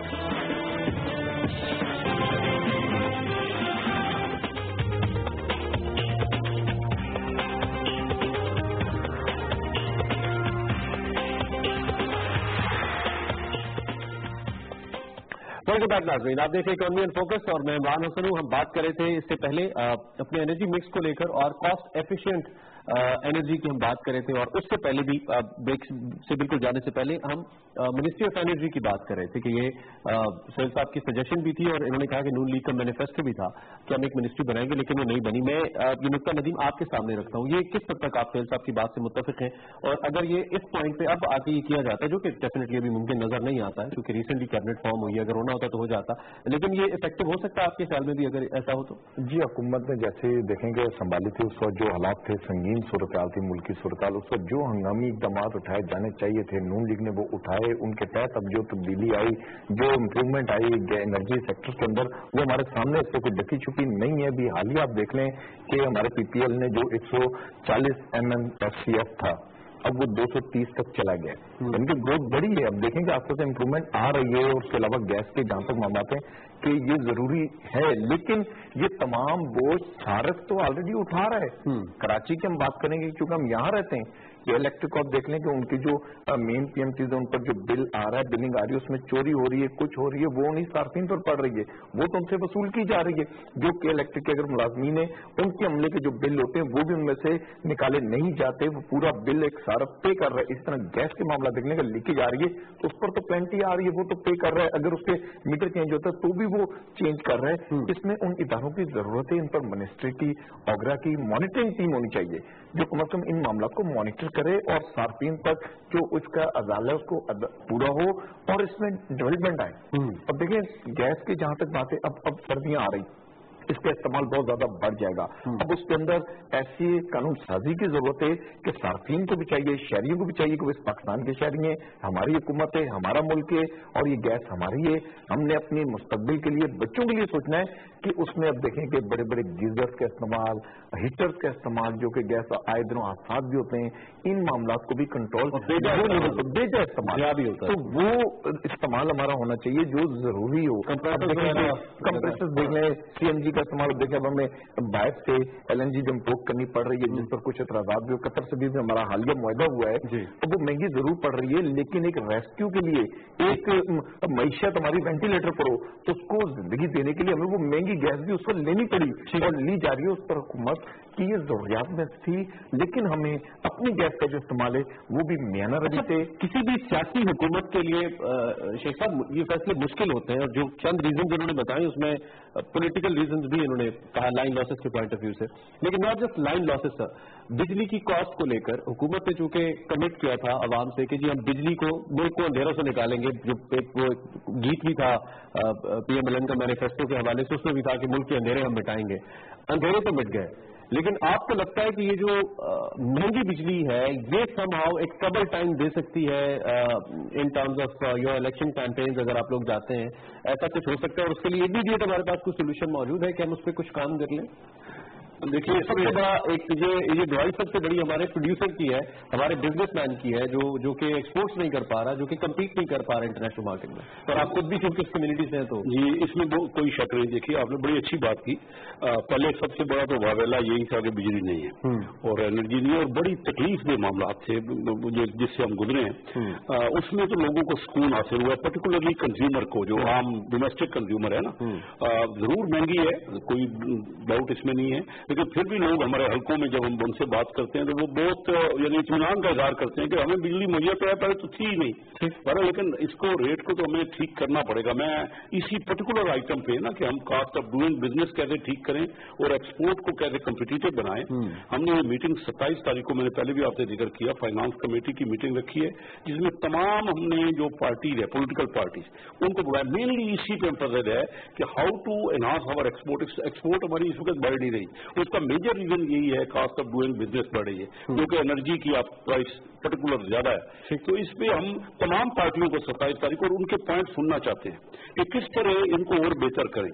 वेलकम बैक नाज़रीन, आप देख रहे इकोनॉमी इन फोकस और मैं इमरान हसन हूं। हम बात कर रहे थे इससे पहले अपने एनर्जी मिक्स को लेकर और कॉस्ट एफिशिएंट एनर्जी की हम बात कर रहे थे और उससे पहले भी ब्रेक से बिल्कुल जाने से पहले हम मिनिस्ट्री ऑफ एनर्जी की बात कर रहे थे कि ये सोहेल साहब की सजेशन भी थी और इन्होंने कहा कि नून लीग का मैनिफेस्टो भी था कि हम एक मिनिस्ट्री बनाएंगे, लेकिन वो नहीं बनी। मैं ये नुक्ता नदीम आपके सामने रखता हूँ, ये किस हद तक आप सोहेल साहब की बात से मुत्तफिक हैं और अगर ये इस पॉइंट पे अब आके ये किया जाता है, जो कि डेफिनेटली अभी मुमकिन नजर नहीं आता है क्योंकि रिसेंटली कैबिनेट फॉर्म हुई है, अगर होना होता तो हो जाता, लेकिन ये इफेक्टिव हो सकता है आपके ख्याल में भी अगर ऐसा हो तो? जी, हुकूमत ने जैसे देखेंगे संभाली थी उस वक्त जो हालात थे, संगीन सूरत हाल थी मुल्क की सूरत हाल, उस वक्त जो हंगामी इकदाम उठाए जाने चाहिए थे नून लीग ने वो उठाए। उनके तहत अब जो तब्दीली आई, जो इम्प्रूवमेंट आई एनर्जी सेक्टर के अंदर, वो हमारे सामने इस पर कोई ढकी छुपी नहीं है। अभी हाल ही आप देख लें कि हमारे पीपीएल ने जो एक सौ चालीस M M F C F था अब वो दो सौ तीस तक चला गया, उनकी ग्रोथ बढ़ी है। अब देखेंगे आस्ते से इम्प्रूवमेंट आ रही है और उसके अलावा गैस के जहां तक मामले हैं कि ये जरूरी है, लेकिन ये तमाम बोझ भारत तो ऑलरेडी उठा रहा है। कराची की हम बात करेंगे क्योंकि हम यहाँ रहते हैं, ये इलेक्ट्रिक आप देख लें कि उनकी जो मेन पीएम चीजें उन पर जो बिल आ रहा है, बिलिंग आ रही है, उसमें चोरी हो रही है, कुछ हो रही है, वो नहीं सार्फिन पर पड़ रही है, वो तो उनसे वसूल की जा रही है। जो कि इलेक्ट्रिक के अगर मुलाजमीन है उनके अमले के जो बिल होते हैं वो भी उनमें से निकाले नहीं जाते, वो पूरा बिल एक सारा पे कर रहा है। इस तरह गैस के मामला देखने का लीकेज आ रही है तो उस पर तो पेनल्टी आ रही है, वो तो पे कर रहा है, अगर उसके मीटर चेंज होता है तो भी वो चेंज कर रहा है। इसमें उन इदारों की जरूरत है, इन पर मिनिस्ट्री की, ऑगरा की मॉनिटरिंग टीम होनी चाहिए जो कम अज कम इन मामला को मॉनिटर करे और सार्फिन तक जो उसका अदालत उसको पूरा हो और इसमें डेवलपमेंट आए। अब देखिए गैस की जहां तक बात है, अब अब सर्दियां आ रही, इसका इस्तेमाल बहुत ज्यादा बढ़ जाएगा। अब उसके अंदर ऐसी कानून साजी की जरूरत है कि सार्फिन को भी चाहिए, शहरियों को भी चाहिए कि वो इस पाकिस्तान के शहरी हैं, हमारी हुकूमत है, हमारा मुल्क है और ये गैस हमारी है। हमने अपने मुस्तकबिल के लिए, बच्चों के लिए सोचना है कि उसमें अब देखें कि बड़े बड़े गीजर्स का इस्तेमाल, हीटर्स का इस्तेमाल, जो कि गैस आए दिनों हादसात भी होते हैं, इन मामला को भी कंट्रोल बेजा इस्तेमाल भी होता है, तो वो इस्तेमाल हमारा होना चाहिए जो जरूरी हो। कंप्रेसर देख लें, सीएनजी का इस्तेमाल देखें, अब हमें बाहर से एलएनजी इम्पोर्ट करनी पड़ रही है जिस पर कुछ एतराजात भी हो, कतर से भी हमारा हालिया मुआहदा हुआ है, तो वो महंगी जरूर पड़ रही है, लेकिन एक रेस्क्यू के लिए, एक मईशत हमारी वेंटिलेटर पर हो तो उसको जिंदगी देने के लिए हमें वो महंगी गैस भी उस पर लेनी पड़ी और ली जा रही है। उस पर हुकूमत की ये जरूरियात में थी, लेकिन हमें अपनी गैस का जो इस्तेमाल है वो भी मियाना रवि से। किसी भी सियासी हुकूमत के लिए शेख साहब ये फैसले मुश्किल होते हैं और जो चंद रीजन उन्होंने बताए उसमें पॉलिटिकल रीजन भी इन्होंने कहा लाइन लॉसेस के पॉइंट ऑफ व्यू से, लेकिन not just line losses sir, बिजली की कॉस्ट को लेकर हुकूमत ने चूंकि कमिट किया था आवाम से कि जी हम बिजली को मुल्क को अंधेरों से निकालेंगे, जो एक वो गीत भी था पीएमएलएन का मैनिफेस्टो के हवाले से, उसमें भी था कि मुल्क के अंधेरे हम मिटाएंगे, अंधेरे तो मिट गए, लेकिन आपको लगता है कि ये जो महंगी बिजली है ये समहाउ एक ट्रबल टाइम दे सकती है in terms of your election campaigns, अगर आप लोग जाते हैं ऐसा कुछ हो सकता है और उसके लिए इमीडिएट हमारे पास कुछ सोल्यूशन मौजूद है कि हम उस पर कुछ काम कर लें? देखिए सबसे बड़ा एक ये ये दवाई सबसे बड़ी हमारे प्रोड्यूसर की है, हमारे बिजनेसमैन की है, जो जो कि एक्सपोर्ट्स नहीं कर पा रहा, जो कि कम्पीट नहीं कर पा रहा इंटरनेशनल मार्केट में, और आप खुद भी क्योंकि इस कम्युनिटी से हैं तो जी इसमें कोई शक नहीं। देखिए आपने बड़ी अच्छी बात की, आ, पहले सबसे बड़ा तो वावेला यही था कि बिजली नहीं है और एनर्जी नहीं है और बड़ी तकलीफ के मामला थे जिससे हम गुजरे हैं, उसमें तो लोगों को सुकून हासिल हुआ, पर्टिकुलरली कंज्यूमर को, जो आम डोमेस्टिक कंज्यूमर है ना, जरूर महंगी है, कोई डाउट इसमें नहीं है, लेकिन फिर भी लोग हमारे हलकों में जब हम उनसे बात करते हैं तो वो बहुत यानी इत्मीनान का इजहार करते हैं कि हमें बिजली मुहैया तो है, पहले तो थी ही नहीं पर, लेकिन इसको रेट को तो हमें ठीक करना पड़ेगा। मैं इसी पर्टिकुलर आइटम पे ना कि हम कॉस्ट ऑफ डूइंग बिजनेस कैसे ठीक करें और एक्सपोर्ट को कैसे कम्पिटिटिव बनाएं, हमने ये मीटिंग सत्ताईस तारीख को, मैंने पहले भी आपसे जिक्र किया, फाइनेंस कमेटी की मीटिंग रखी है जिसमें तमाम हमने जो पार्टी है पॉलिटिकल पार्टीज उनको बुलाया। मेनली इसी पे एम्फसाइज है कि how to enhance our export. Export हमारी इस वक्त बढ़ नहीं रही, उसका मेजर रीजन यही है कॉस्ट ऑफ डूइंग बिजनेस बढ़ रही है क्योंकि एनर्जी की आप प्राइस पर्टिकुलर ज्यादा है। तो इस पे हम तमाम पार्टियों को सत्ताईस तारीख को और उनके पॉइंट सुनना चाहते हैं कि किस तरह इनको और बेहतर करें।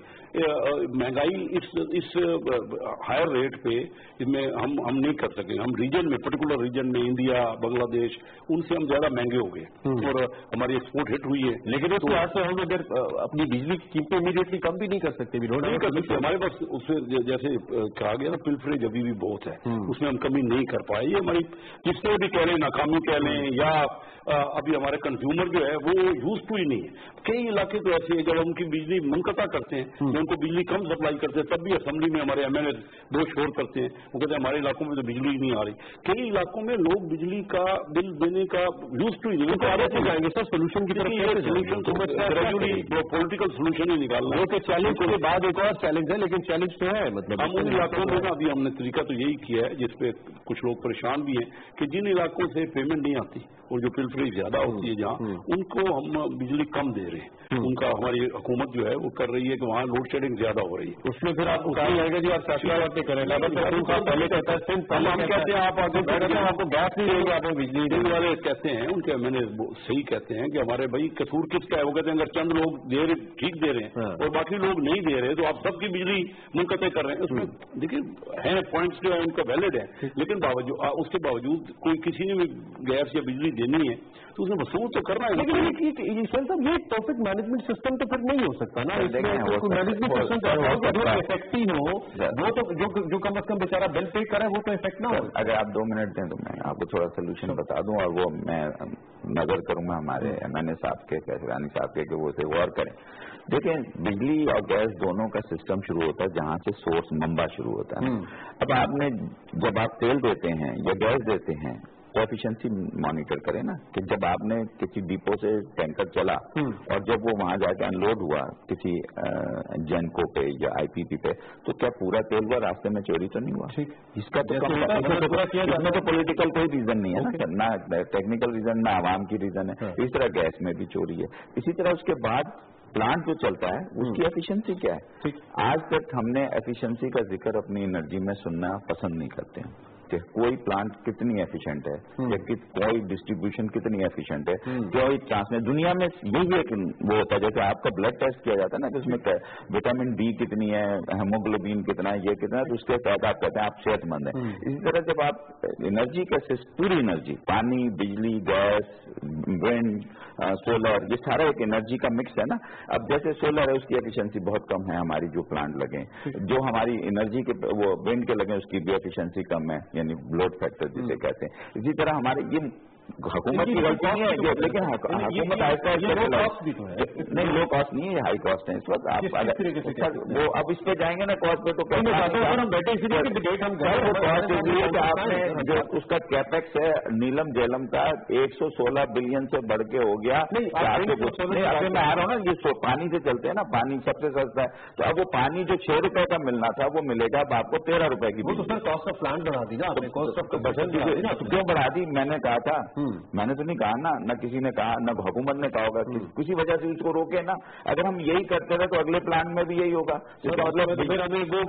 महंगाई इस इस हायर रेट पे इसमें हम हम नहीं कर सके। हम रीजन में पर्टिकुलर रीजन में इंडिया बांग्लादेश उनसे हम ज्यादा महंगे हो गए और हमारी एक्सपोर्ट हिट हुई है। लेकिन इसके बाद से हम अगर अपनी बिजली की कीमतें इमीडिएटली कम भी नहीं कर सकते, भी नहीं कर सकते। हमारे पास उससे जैसे कहा गया ना पिलफरेज अभी भी बहुत है, उसमें हम कमी नहीं कर पाए। ये हमारी किससे भी कह लें, नाकामी कह लें या अभी हमारे कंज्यूमर जो है वो यूज टू ही नहीं है। कई इलाके तो ऐसे हैं जब उनकी बिजली मुनक़ता करते हैं, जब उनको बिजली कम सप्लाई करते हैं, तब भी असेंबली में हमारे एमएलए दो शोर करते हैं, वो कहते हैं हमारे इलाकों में तो बिजली ही नहीं आ रही। कई इलाकों में लोग बिजली का बिल देने का यूज टू ही नहीं, उनको आदत हो जाएंगे। सर सोल्यूशन की तरफ सोल्यूशन तो ग्रेजुअली पॉलिटिकल सोल्यूशन ही निकालना है। चैलेंज के बाद एक और चैलेंज है, लेकिन चैलेंज तो है मतलब हम उन इलाकों में ना अभी हमने तरीका तो यही किया है जिसपे कुछ लोग परेशान भी हैं कि जिन इलाकों से पेमेंट नहीं आती और जो पिलफरेज ज्यादा होती है जहाँ उनको हम बिजली कम दे रहे हैं, उनका हमारी हुकूमत जो है वो कर रही है कि वहाँ लोड शेडिंग ज्यादा हो रही है। उसमें फिर आपको कहा जाएगा जी आप फैसला करते करें, पहले कहता है हम कहते हैं आप आगे आपको गैस नहीं देंगे, आपको बिजली देने वाले कहते हैं उनके मैंने सही कहते हैं कि हमारे भाई कसूर किसका है। वो कहते हैं अगर चंद लोग दे रहे ठीक दे रहे हैं और बाकी लोग नहीं दे रहे तो आप सबकी बिजली मुनक़ते कर रहे हैं। उसमें देखिए है पॉइंट्स जो है उनका वैलिड है, लेकिन बावजूद उसके बावजूद कोई किसी ने भी गैस या बिजली देनी है तो उसने वसूल तो करना है। लेकिन साहब ये परफेक्ट मैनेजमेंट सिस्टम तो फिर नहीं हो सकता ना, मैनेजमेंट सिस्टम इफेक्टिव हो वो तो जो जो कम अज कम बेचारा बिल पे करे वो तो इफेक्ट ना हो। अगर आप दो मिनट दें तो मैं आपको थोड़ा सोल्यूशन बता दूं और वो मैं नजर करूंगा हमारे एमएनए साहब के कैसरानी साहब के कि वो उसे गौर करें। देखिए बिजली और गैस दोनों का सिस्टम शुरू होता है जहां से सोर्स मंबा शुरू होता है। अब आपने जब आप तेल देते हैं या गैस देते हैं तो एफिशिएंसी मॉनिटर करें ना कि जब आपने किसी डिपो से टैंकर चला और जब वो वहां जाके अनलोड हुआ किसी जेनको पे या आईपीपी पे तो क्या पूरा तेल हुआ, रास्ते में चोरी तो नहीं हुआ? इसका तो इसमें तो पॉलिटिकल कोई रीजन नहीं है ना, ना टेक्निकल रीजन ना आवाम की रीजन है। इस तरह गैस में भी चोरी है। इसी तरह उसके बाद प्लांट जो चलता है उसकी एफिशिएंसी क्या है? आज तक हमने एफिशिएंसी का जिक्र अपनी एनर्जी में सुनना पसंद नहीं करते हैं कि कोई प्लांट कितनी एफिशिएंट है या कि कोई डिस्ट्रीब्यूशन कितनी एफिशिएंट है, कोई ट्रांसमिट। दुनिया में यही एक वो होता है जैसे आपका ब्लड टेस्ट किया जाता है ना कि उसमें विटामिन डी कितनी है, हेमोग्लोबिन कितना है, ये कितना है, तो उसके तहत आप कहते हैं आप सेहतमंद हैं। इसी तरह जब आप एनर्जी का पूरी एनर्जी पानी, बिजली, गैस, विंड, सोलर, ये सारा एक एनर्जी का मिक्स है ना। अब जैसे सोलर है उसकी एफिशिएंसी बहुत कम है, हमारी जो प्लांट लगे, जो हमारी एनर्जी के वो विंड के लगे उसकी भी एफिशिएंसी कम है, यानी लोड फैक्टर जिसे कहते हैं। इसी तरह हमारे ये हुकूमत की गलती नहीं है, लेकिन हुकूमत आहिस्ता आहिस्ता नहीं लो कॉस्ट नहीं है, हाई कॉस्ट है इस वक्त। आप वो अब इस पे जाएंगे ना कॉस्ट पे तो बैठे वो कॉस्ट इसलिए कि आपने जो उसका कैपेक्स है नीलम जेलम का एक सौ सोलह बिलियन से बढ़ के हो गया। अभी मैं आ रहा हूँ ना, ये पानी से चलते हैं ना, पानी सबसे सस्ता है, तो अब वो पानी जो छह रुपए का मिलना था वो मिलेगा अब आपको तेरह रुपए की। कॉस्ट ऑफ प्लांट बढ़ा दी ना, कॉस्ट ऑफ बचत क्यों बढ़ा दी? मैंने कहा था, मैंने तो नहीं कहा ना, न किसी ने कहा, न हुकूमत ने कहा होगा, किसी वजह से इसको रोके ना। अगर हम यही करते रहे तो अगले प्लान में भी यही होगा। मतलब फिर हमें वो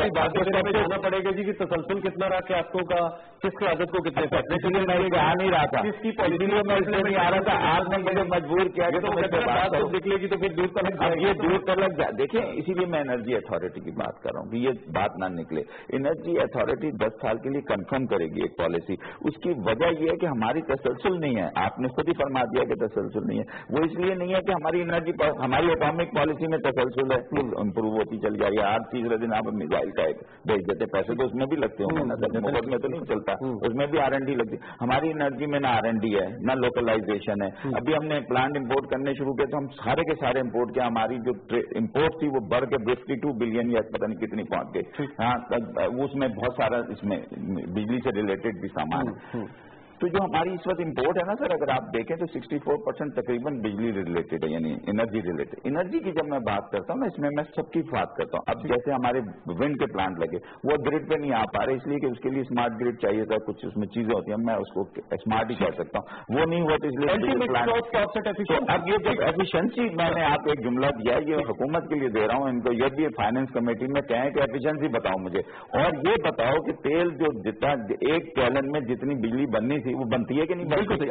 जाना पड़ेगा जी कि तसलसल कितना रहा कि आपको का किसकी आदत को कितने इसलिए मैं आ नहीं रहा था, इसलिए मैं इसलिए नहीं आ रहा था। आज मैं मुझे मजबूर किया तो निकलेगी तो फिर दूर तक ये दूर तक जाए। देखिए इसीलिए मैं एनर्जी अथॉरिटी की बात कर रहा हूँ कि ये बात ना निकले। एनर्जी अथॉरिटी दस साल के लिए कंफर्म करेगी एक पॉलिसी। उसकी वजह यह है कि हमारी तसलसल नहीं है, आपने खुद ही फरमा दिया कि तसलसल नहीं है। वो इसलिए नहीं है कि हमारी एनर्जी हमारी एटॉमिक पॉलिसी में तसलसल है, इम्प्रूव होती चल जा रही है। हर तीसरे दिन आप मिसाइल का एक भेज देते, पैसे तो उसमें भी लगते होंगे ना, मुफ्त में तो नहीं चलता, उसमें भी आर एन डी लगती। हमारी एनर्जी में ना आर एन डी है ना लोकलाइजेशन है। अभी हमने प्लांट इंपोर्ट करने शुरू किए तो हम सारे के सारे इंपोर्ट किया, हमारी जो इंपोर्ट थी वो बढ़ के फिफ्टी टू बिलियन या पता नहीं कितनी पहुंच गई। हाँ, उसमें बहुत सारा इसमें बिजली से रिलेटेड भी सामान है। तो जो हमारी इस वक्त इंपोर्ट है ना सर, अगर आप देखें तो चौंसठ परसेंट तकरीबन बिजली रिलेटेड है, यानी एनर्जी रिलेटेड। एनर्जी की जब मैं बात करता हूँ ना, इसमें मैं सबकी बात करता हूँ। अब जैसे हमारे विंड के प्लांट लगे, वो ग्रिड पे नहीं आ पा रहे इसलिए कि उसके लिए स्मार्ट ग्रिड चाहिए था, कुछ उसमें चीजें होती हैं, मैं उसको स्मार्ट ही कह सकता हूँ, वो नहीं हुआ तो इसलिए प्लांट। अब ये जब एफिशिएंसी, मैंने आप एक जुमला दिया, ये हुकूमत के लिए दे रहा हूँ इनको, ये भी फाइनेंस कमेटी में कहें कि एफिशिएंसी बताओ मुझे, और ये बताओ कि तेल जो जितना एक गैलन में जितनी बिजली बननी थी वो बनती है कि नहीं बनती?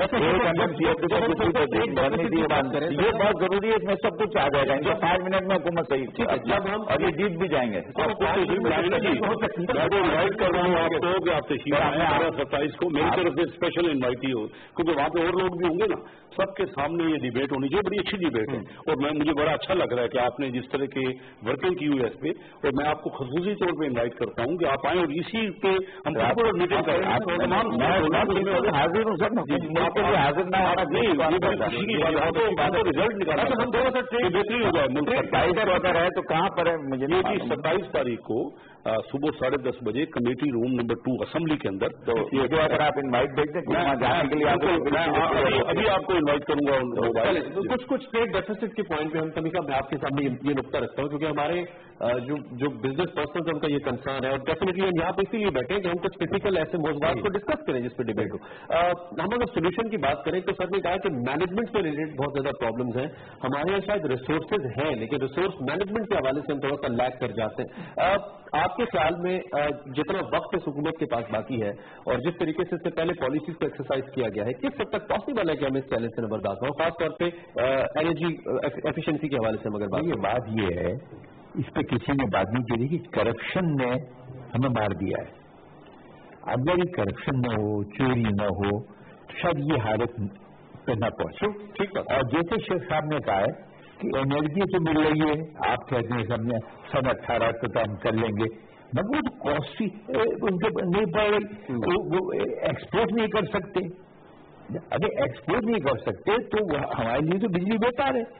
ये बहुत जरूरी है, इसमें सब कुछ आ जाएगा, इनका पांच मिनट में हुकूमत सही, जब हम और ये जीत भी जाएंगे। मैं तो इन्वाइट कर रहा हूँ आपको कि आप तशरीफ सत्ताईस को मेरी तरफ से स्पेशल इन्वाइट ही हो, क्योंकि वहाँ पे और लोग भी होंगे ना, सबके सामने ये डिबेट होनी चाहिए, बड़ी अच्छी डिबेट है। और मैं मुझे बड़ा अच्छा लग रहा है कि आपने जिस तरह की वर्किंग की हुई है इस पे, और मैं आपको खसूसी तौर पे इन्वाइट करता हूँ कि आप आए और इसी पे हम मीटिंग करें। हाजिर हूँ सर, हाजिर ना होना रिजल्ट निकाला, हम थोड़ा सा बेहतरीन हो जाए। सत्ताईस अगर है तो कहाँ पर है मुझे ये जी, सत्ताईस तारीख को सुबह साढ़े दस बजे committee room number two assembly के अंदर, तो ये जो अगर आप इन्वाइट भेज दें जाने के लिए आपको अभी आपको इन्वाइट करूंगा। कुछ कुछ स्टेट डेफिसिट के पॉइंट पे हम कभी मैं आपके सामने ये नुकता रखता हूँ, क्योंकि हमारे जो जो बिजनेस पर्सन उनका ये कंसर्न है, और डेफिनेटली हम यहाँ पे इसीलिए बैठे कि हम कुछ क्रिटिकल ऐसे मौजूद को डिस्कस करें जिस पे डिबेट हो। हम अगर सोल्यूशन की बात करें तो सर ने कहा कि मैनेजमेंट से रिलेटेड बहुत ज्यादा प्रॉब्लम्स हैं हमारे यहाँ। शायद रिसोर्सेज हैं लेकिन रिसोर्स मैनेजमेंट के हवाले से हम थोड़ा सा लैक कर जाते हैं। आपके ख्याल में जितना वक्त इस हुकूमत के पास बाकी है और जिस तरीके से इससे पहले पॉलिसीज को एक्सरसाइज किया गया है, किस हद तक पॉसिबल है कि हम इस चैलेंज से नंबरदार हों, खासतौर पर एनर्जी एफिशिएंसी के हवाले से हम अगर बात ये बात ये है, इस पे किसी ने बात नहीं की कि करप्शन ने हमें मार दिया है। अगर ये करप्शन न हो, चोरी न हो, तो शायद ये हालत पे न पहुंचे। ठीक है। और जैसे शेख साहब ने कहा है कि एनर्जी तो मिल रही है, आप कहते हैं सबने सन अट्ठारह तक हम कर लेंगे, मगर वो तो कॉस्टली उनके नहीं पड़े, वो एक्सपोर्ट नहीं कर सकते। अगर एक्सपोर्ट नहीं कर सकते तो हमारे लिए तो बिजली बेकार है।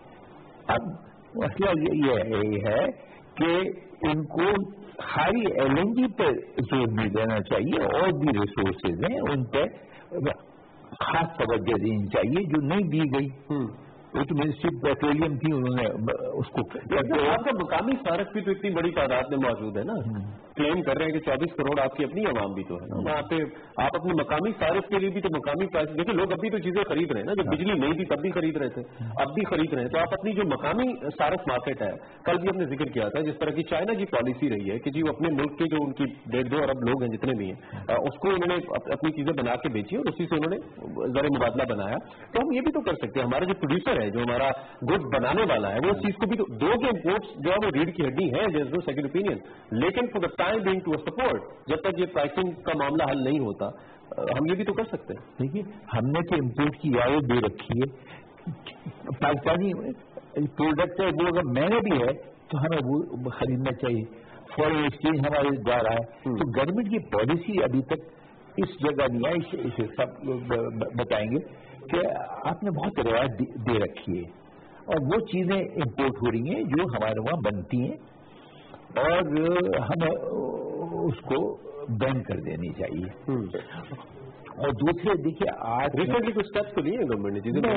अब मसला ये है कि इनको खाली एल एन जी पर जोर नहीं देना चाहिए, और भी रिसोर्सेज हैं उन पर खास तवज्जो देनी चाहिए जो नहीं दी गई। वो तो मिनिस्ट्री पेट्रोलियम थी, उन्होंने उसको आपका मकामी सारफ भी तो इतनी बड़ी तादाद में मौजूद है ना, क्लेम कर रहे हैं कि चौबीस करोड़ आपकी अपनी आवाम भी तो है वहाँ पे, आप अपने मकामी सारिफ के लिए भी तो मकामी प्राइस देखिए, लोग अभी तो चीजें खरीद रहे हैं ना, जब बिजली नहीं थी तब भी खरीद रहे थे, अब भी खरीद रहे हैं। तो आप अपनी जो मकामी सारिफ मार्केट है, कल भी हमने जिक्र किया था जिस तरह की चाइना की पॉलिसी रही है कि जी वो अपने मुल्क के जो उनकी डेढ़ दो अरब लोग हैं जितने भी हैं, उसको उन्होंने अपनी चीजें बना के बेची और उसी से उन्होंने ज़र मुबादला बनाया। तो हम ये भी तो कर सकते हैं, हमारे जो प्रोड्यूसर है, जो हमारा गुड्स बनाने वाला है, वो चीज को भी तो दो के इम्पोर्ट्स जो है वो रीढ़ की हड्डी है, there is no second opinion, लेकिन for the time being to support, जब तक ये प्राइसिंग का मामला हल नहीं होता, हम ये भी तो कर सकते हैं। देखिए, हमने तो इम्पोर्ट की इजाजत दे रखी है, पाकिस्तानी प्रोडक्ट है वो अगर महंगा भी है तो हमें वो खरीदना चाहिए, फॉरेन एक्सचेंज हमारे जा रहा है। तो गवर्नमेंट की पॉलिसी अभी तक इस जगह नहीं आई, इसे सब बताएंगे कि आपने बहुत रियायत दे रखी है और वो चीजें इम्पोर्ट हो रही हैं जो हमारे वहाँ बनती हैं, और हमें उसको बैन कर देनी चाहिए। और दूसरे देखिए, आज रिसेंटली कुछ स्टेप्स तो लिए गवर्नमेंट ने, चीजें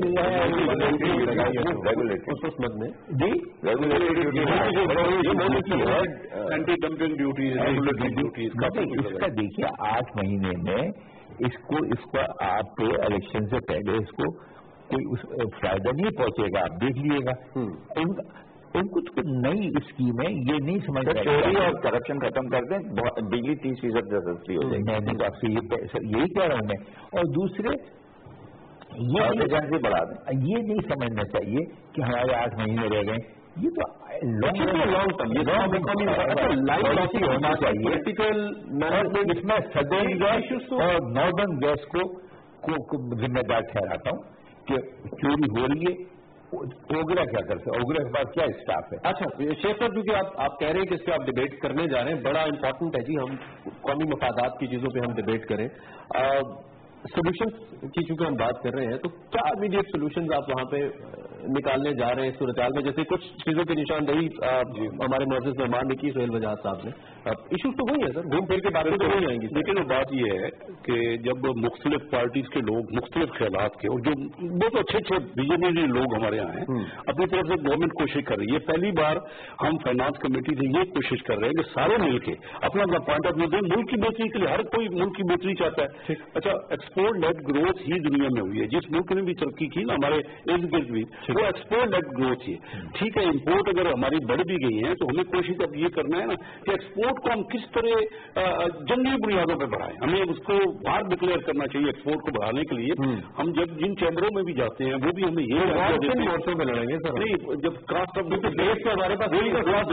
anti dumping duties, regulatory duties. इसका देखिए आठ महीने में इसको इसको आप इलेक्शन से पहले इसको कोई फायदा नहीं पहुंचेगा, आप देख लीजिएगा। उनको तो नई स्कीम है, ये नहीं समझ रहे, चोरी और करप्शन खत्म कर दें, बिजली तीस फीसद सस्ती हो जाएगी। मैं तो आपसे यही कह रहा हूँ मैं। और दूसरे ये एजेंसी बढ़ा दें, ये नहीं समझना चाहिए कि हमारे आठ महीने रह गए, ये तो लॉन्ग टर्म ये होना चाहिए। इसमें सदर्न गैस और नॉर्दर्न गैस को को जिम्मेदार ठहराता हूँ कि चोरी हो रही है, ओगरा क्या करते हैं, ओगरा के पास क्या स्टाफ है। अच्छा शेख साहब, क्योंकि आप आप कह रहे हैं कि इस पे आप डिबेट करने जा रहे हैं, बड़ा इंपॉर्टेंट है जी, हम कौमी मफादात की चीजों पे हम डिबेट करें। सोल्यूशन की चूंकि हम बात कर रहे हैं, तो क्या इमीडिएट सोल्यूशन आप वहां पे निकालने जा रहे हैं सूरत हाल में? जैसे कुछ चीजों की निशानदेही हमारे मोअज़्ज़िज़ मेहमान ने की, सुहेल वजाहत साहब ने, इशू तो वही है सर, घूम फिर के बारे में तो वही आएंगी। लेकिन वो बात ये है कि जब मुख्तलिफ पार्टीज के लोग मुख्तलिफ ख्यालात के, और जो बहुत अच्छे अच्छे विजनरी लोग हमारे यहाँ हैं, अपनी तरफ से गवर्नमेंट कोशिश कर रही है। पहली बार हम फाइनेंस कमेटी से ये कोशिश कर रहे हैं कि सारे मिलके अपना अपना पॉइंट ऑफ व्यू दें। मुल्क की बेहतरी के लिए हर कोई मुल्क की बेहतरी चाहता है। अच्छा, एक्सपोर्ट लेड ग्रोथ ही दुनिया में हुई है, जिस मुल्क ने भी तरक्की की ना हमारे इर्द गिर्द भी, वो एक्सपोर्ट लेड ग्रोथ ही है। ठीक है, इम्पोर्ट अगर हमारी बढ़ भी गई है तो हमें कोशिश अब ये करना है ना कि एक्सपोर्ट को हम किस तरह जंगली बुनियादों पर बढ़ाएं। हमें उसको बाहर डिक्लेयर करना चाहिए एक्सपोर्ट को बढ़ाने के लिए। हम जब जिन चैम्बरों में भी जाते हैं वो भी हमें ये मोर्चों में लड़ेंगे सर, नहीं, जब कास्ट ऑफ देश में हमारे पास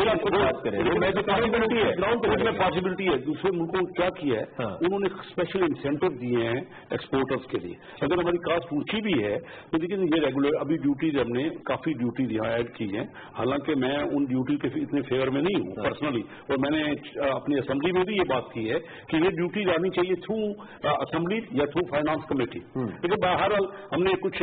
पॉसिबिलिटी है। दूसरे मुल्कों ने क्या किया है, उन्होंने स्पेशल इंसेंटिव दिए हैं एक्सपोर्टर्स के लिए। अगर हमारी कास्ट ऊंची भी है तो लेकिन ये रेगुलर अभी ड्यूटीज हमने काफी ड्यूटीज यहाँ ऐड की हैं। हालांकि मैं उन ड्यूटी के इतने फेवर में नहीं हूँ पर्सनली, और मैंने अपनी असेंबली में भी ये बात की है कि ये ड्यूटीज आनी चाहिए थ्रू असेंबली या थ्रू फाइनेंस कमेटी। लेकिन बहरहाल हमने कुछ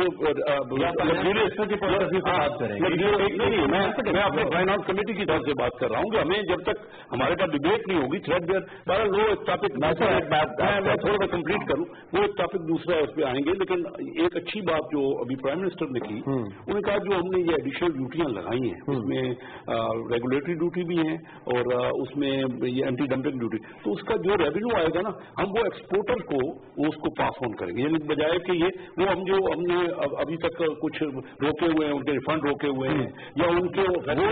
मैं अपने फाइनेंस कमेटी की तरफ से बात कर रहा हूँ कि हमें जब तक हमारे पास डिबेट नहीं होगी, थ्रेड बहरहाल वो एक टॉपिक मैं थोड़ा सा कंप्लीट करूँ, वो एक टॉपिक दूसरा उस पर आएंगे। लेकिन एक अच्छी बात जो अभी प्राइम मिनिस्टर ने की, उन्होंने कहा जो हमने ये एडिशनल ड्यूटियां लगाई हैं उसमें रेगुलेटरी ड्यूटी भी है और आ, उसमें ये एंटी डंपिंग ड्यूटी, तो उसका जो रेवेन्यू आएगा ना हम वो एक्सपोर्टर को वो उसको पास ऑन करेंगे। यानी बजाय कि ये वो हम जो हमने अभी तक कुछ रोके हुए हैं, उनके रिफंड रोके हुए हैं या उनके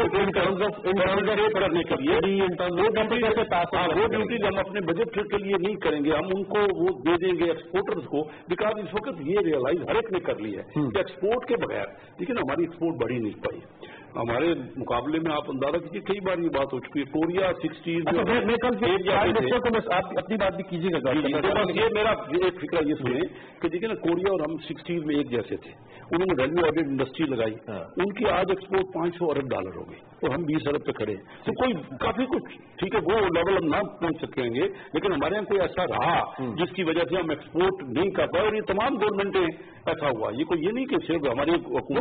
करने के लिए वो ड्यूटी हम अपने बजट के लिए नहीं करेंगे, हम उनको वो दे देंगे एक्सपोर्टर्स को। बिकॉज इस वक्त ये रियलाइज हर एक ने कर लिया है कि एक्सपोर्ट के बगैर, लेकिन हमारी एक्सपोर्ट बढ़ी नहीं पाई हमारे मुकाबले में। आप अंदाजा कीजिए, कई बार ये बात हो चुकी है, कोरिया सिक्सटीज में आप अपनी बात भी कीजिएगा। ये मेरा एक फिक्र ये सुने कि देखिए ना, कोरिया और हम सिक्सटीज में एक जैसे थे, उन्होंने वैल्यू एडेड इंडस्ट्री लगाई, उनकी आज एक्सपोर्ट पांच सौ अरब डॉलर हो गई और हम बीस अरब पे खड़े हैं। तो कोई काफी कुछ ठीक है, वो लेवल हम ना पहुंच सकेंगे, लेकिन हमारे यहाँ कोई ऐसा रहा जिसकी वजह से हम एक्सपोर्ट नहीं कर पाए, और ये तमाम गवर्नमेंटें ऐसा हुआ। ये कोई ये नहीं कि सिर्फ हमारी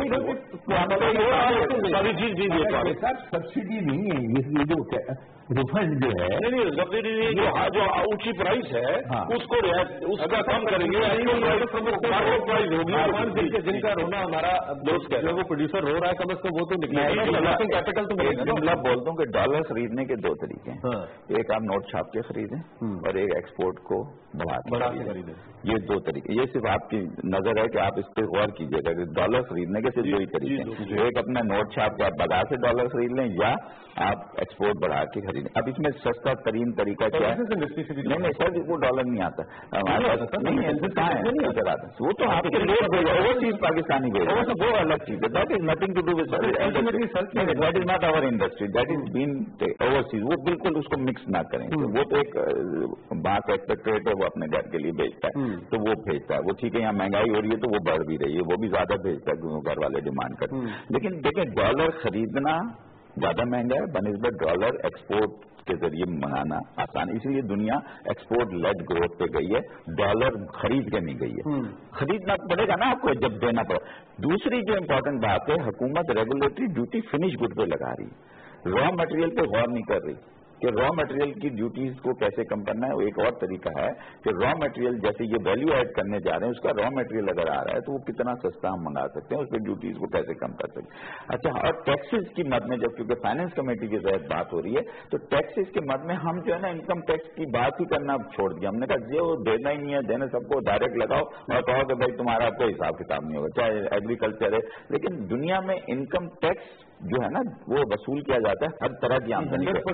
सब्सिडी नहीं है, ये जो रिफंड जो है, नहीं नहीं सब्सिडी नहीं, जो जो ऊंची प्राइस है उसको उसका कम करेंगे, प्राइस होगी जिनका रोना हमारा दोस्त कह रहे हैं, वो प्रोड्यूसर रो रहा है, कम से कम वो तो निकलेगा, कैपिटल तो मिलेगा। मतलब बोलता हूँ कि डॉलर खरीदने के दो तरीके हैं, एक आप नोट छाप के खरीदें और एक एक्सपोर्ट को बढ़ा के खरीदें। ये दो तरीके, ये सिर्फ आपकी नजर है कि आप इस पर गौर कीजिएगा कि डॉलर खरीदने के सिर्फ दो ही तरीके हैं, एक अपना नोट छाप के आप बाजार से डॉलर खरीद लें या आप एक्सपोर्ट बढ़ा के खरीदें। अब इसमें सस्ता तरीन तरीका क्या है? नहीं नहीं सर, वो डॉलर नहीं आता हमारे पास, नहीं कहाँ है, वो तो आपके लिए वो चीज पाकिस्तानी भेज, वो अलग चीज है, that is nothing to do with that is not our industry, that is been overseas. वो बिल्कुल उसको मिक्स ना करें, वो तो एक बात एक्सपेक्टेड है, वो अपने घर के लिए भेजता है तो वो भेजता है, वो ठीक है। यहाँ महंगाई हो रही है तो वो बढ़ भी रही है, वो भी ज्यादा भेजता है क्योंकि घर वाले डिमांड करते हैं। लेकिन देखिए, डॉलर खरीदना ज्यादा महंगा है बनिस्बत डॉलर एक्सपोर्ट के जरिए मंगाना आसान, इसलिए दुनिया एक्सपोर्ट लेड ग्रोथ पे गई है, डॉलर खरीद के नहीं गई है। खरीदना पड़ेगा ना आपको जब देना पड़े। दूसरी जो इम्पोर्टेंट बात है, हुकूमत रेगुलेटरी ड्यूटी फिनिश गुड पे लगा रही है, रॉ मटेरियल पे गौर नहीं कर रही कि रॉ मटेरियल की ड्यूटीज को कैसे कम करना है। एक और तरीका है कि रॉ मटेरियल जैसे ये वैल्यू ऐड करने जा रहे हैं, उसका रॉ मटेरियल अगर आ रहा है तो वो कितना सस्ता हम मंगा सकते हैं, उस पर ड्यूटीज को कैसे कम कर सकते हैं। अच्छा, और टैक्सेस की मद में जब क्योंकि फाइनेंस कमेटी के तहत बात हो रही है तो टैक्सेस के मद में हम जो है ना इनकम टैक्स की बात ही करना छोड़ दिया। हमने कहा जो देना ही नहीं है, देने सबको डायरेक्ट लगाओ और कहो कि भाई तुम्हारा कोई हिसाब किताब नहीं होगा, चाहे एग्रीकल्चर है। लेकिन दुनिया में इनकम टैक्स जो है ना वो वसूल किया जाता है हर तरह की आमदनी, hundred percent tax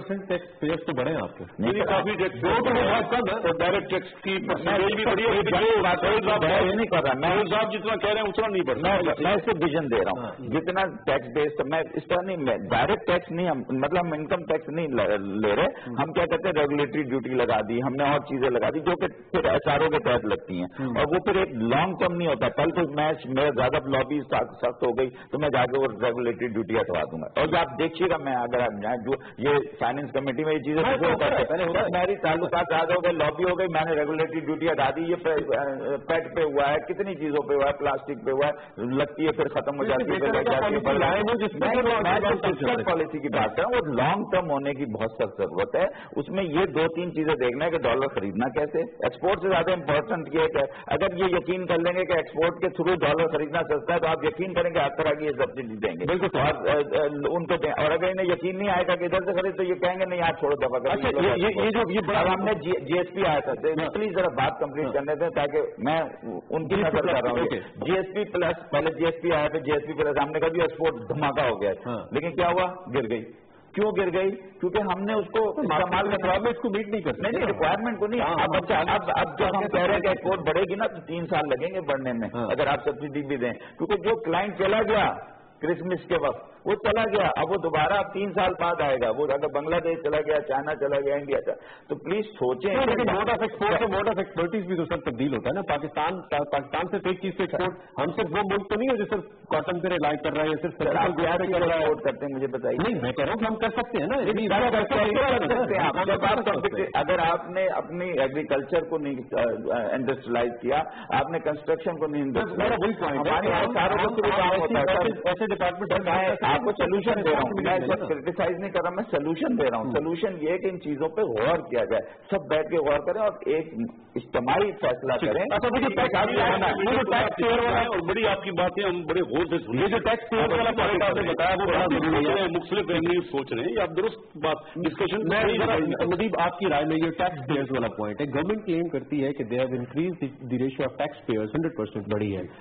tax payers तो बढ़े हैं आपके? नहीं, काफी टैक्स बहुत कम है, तो डायरेक्ट टैक्स की परसेंटेज भी बढ़ी है। नहीं कर रहा मैं, साहब जितना कह रहे हैं उतना नहीं बढ़ मैं मैं इससे विजन दे रहा हूँ। जितना टैक्स बेस, तो मैं इस तरह नहीं, डायरेक्ट टैक्स नहीं, हम मतलब हम इनकम टैक्स नहीं ले रहे, हम क्या कहते हैं रेगुलेटरी ड्यूटी लगा दी हमने और चीजें लगा दी जो कि फिर एचआरओ के तहत लगती हैं, और वो फिर एक लॉन्ग टर्म नहीं होता। कल तो मैं मेरा ज्यादा लॉबी सख्त हो गई तो मैं जाके वो रेगुलेटरी ड्यूटी हटवा दूंगा। और आप देखिएगा, मैं अगर आप जाए जो ये फाइनेंस कमेटी में ये चीजें मेरी ताल्लुकात ज्यादा हो गए, लॉबी हो गई, मैंने रेगुलेटरी ड्यूटी हटा दी। ये पेट पे हुआ है, कितनी चीजों पे हुआ है, प्लास्टिक पे हुआ है, लगती है फिर खत्म हो जाती है। फिस्कल पॉलिसी की बात है, वो लॉन्ग टर्म होने की बहुत सख्त जरूरत है। उसमें ये दो तीन चीजें देखना है कि डॉलर खरीदना कैसे, एक्सपोर्ट से ज्यादा इंपॉर्टेंट ये है। अगर ये यकीन कर लेंगे कि एक्सपोर्ट के थ्रू डॉलर खरीदना सस्ता है तो आप यकीन करेंगे हर तरह की ये सब्सिडी देंगे बिल्कुल, और उनको दें। और अगर इन्हें यकीन नहीं आएगा कि इधर से खरीद तो ये कहेंगे नहीं आप छोड़ो दफा कर। ये जो ये बड़ा हमने जीएसपी आया था, प्लीज जरा बात कंप्लीट करने दें ताकि मैं उनकी नजर कर रहा हूँ। जीएसपी प्लस, पहले जीएसपी आया था, जीएसपी प्लस हमने कभी एक्सपोर्ट धमाका हो गया, लेकिन क्या हुआ, गिर गई। क्यों गिर गई? क्योंकि हमने उसको इस्तेमाल में रिक्वायरमेंट को मीट नहीं करते। नहीं रिक्वायरमेंट को नहीं। अब अच्छा, अब अब जब हम कह रहे हैं कि एक्सपोर्ट बढ़ेगी ना तो तीन साल लगेंगे बढ़ने में, अगर आप सब्सिडी भी दें, क्योंकि जो क्लाइंट चला गया क्रिसमस के वक्त वो चला गया, अब वो दोबारा अब तीन साल बाद आएगा। वो अगर बांग्लादेश चला गया, चाइना चला गया, इंडिया चला, तो प्लीज सोचें। लेकिन मोड ऑफ एक्सपोर्ट से मोड ऑफ एक्सपर्टीज भी तो सर तब्दील होता है ना। पाकिस्तान पाकिस्तान से एक चीज से एक्सपोर्ट, हम सिर्फ वो मुल्क तो नहीं है जो सिर्फ कॉटन पे रिलाई कर रहा है, सिर्फ एक्सपोर्ट करते हैं, मुझे बताइए। नहीं, मैं कह रहा हूँ हम कर सकते हैं ना। अगर आपने अपनी एग्रीकल्चर को नहीं इंडस्ट्रियलाइज किया, आपने कंस्ट्रक्शन को नहीं इंडस्ट्रियलाइज, ऐसे डिपार्टमेंट आपको सोल्यूशन दे रहा हूँ, मैं सब क्रिटिसाइज नहीं कर रहा, मैं सोल्यूशन दे रहा हूँ। सोल्यूशन ये है कि इन चीजों पे गौर किया जाए, सब बैठ के गौर करें और एक इज्तिमाई फैसला करें। अच्छा, मुझे टैक्स पेयर वाला और बड़ी आपकी बातें हम बड़े गौर से सुनिए। जो टैक्स पेयर वाला पॉइंट आपने बताया वो बड़ा जरूरी है, मुख्तलिफ एंगल सोच रहे हैं, आप दुरुस्त बात डिस्कशन। मजीब आपकी राय में ये टैक्स पेयर्स वाला पॉइंट है, गवर्नमेंट क्लेम करती है कि they have increase the ratio of tax payers hundred percent बढ़ी है,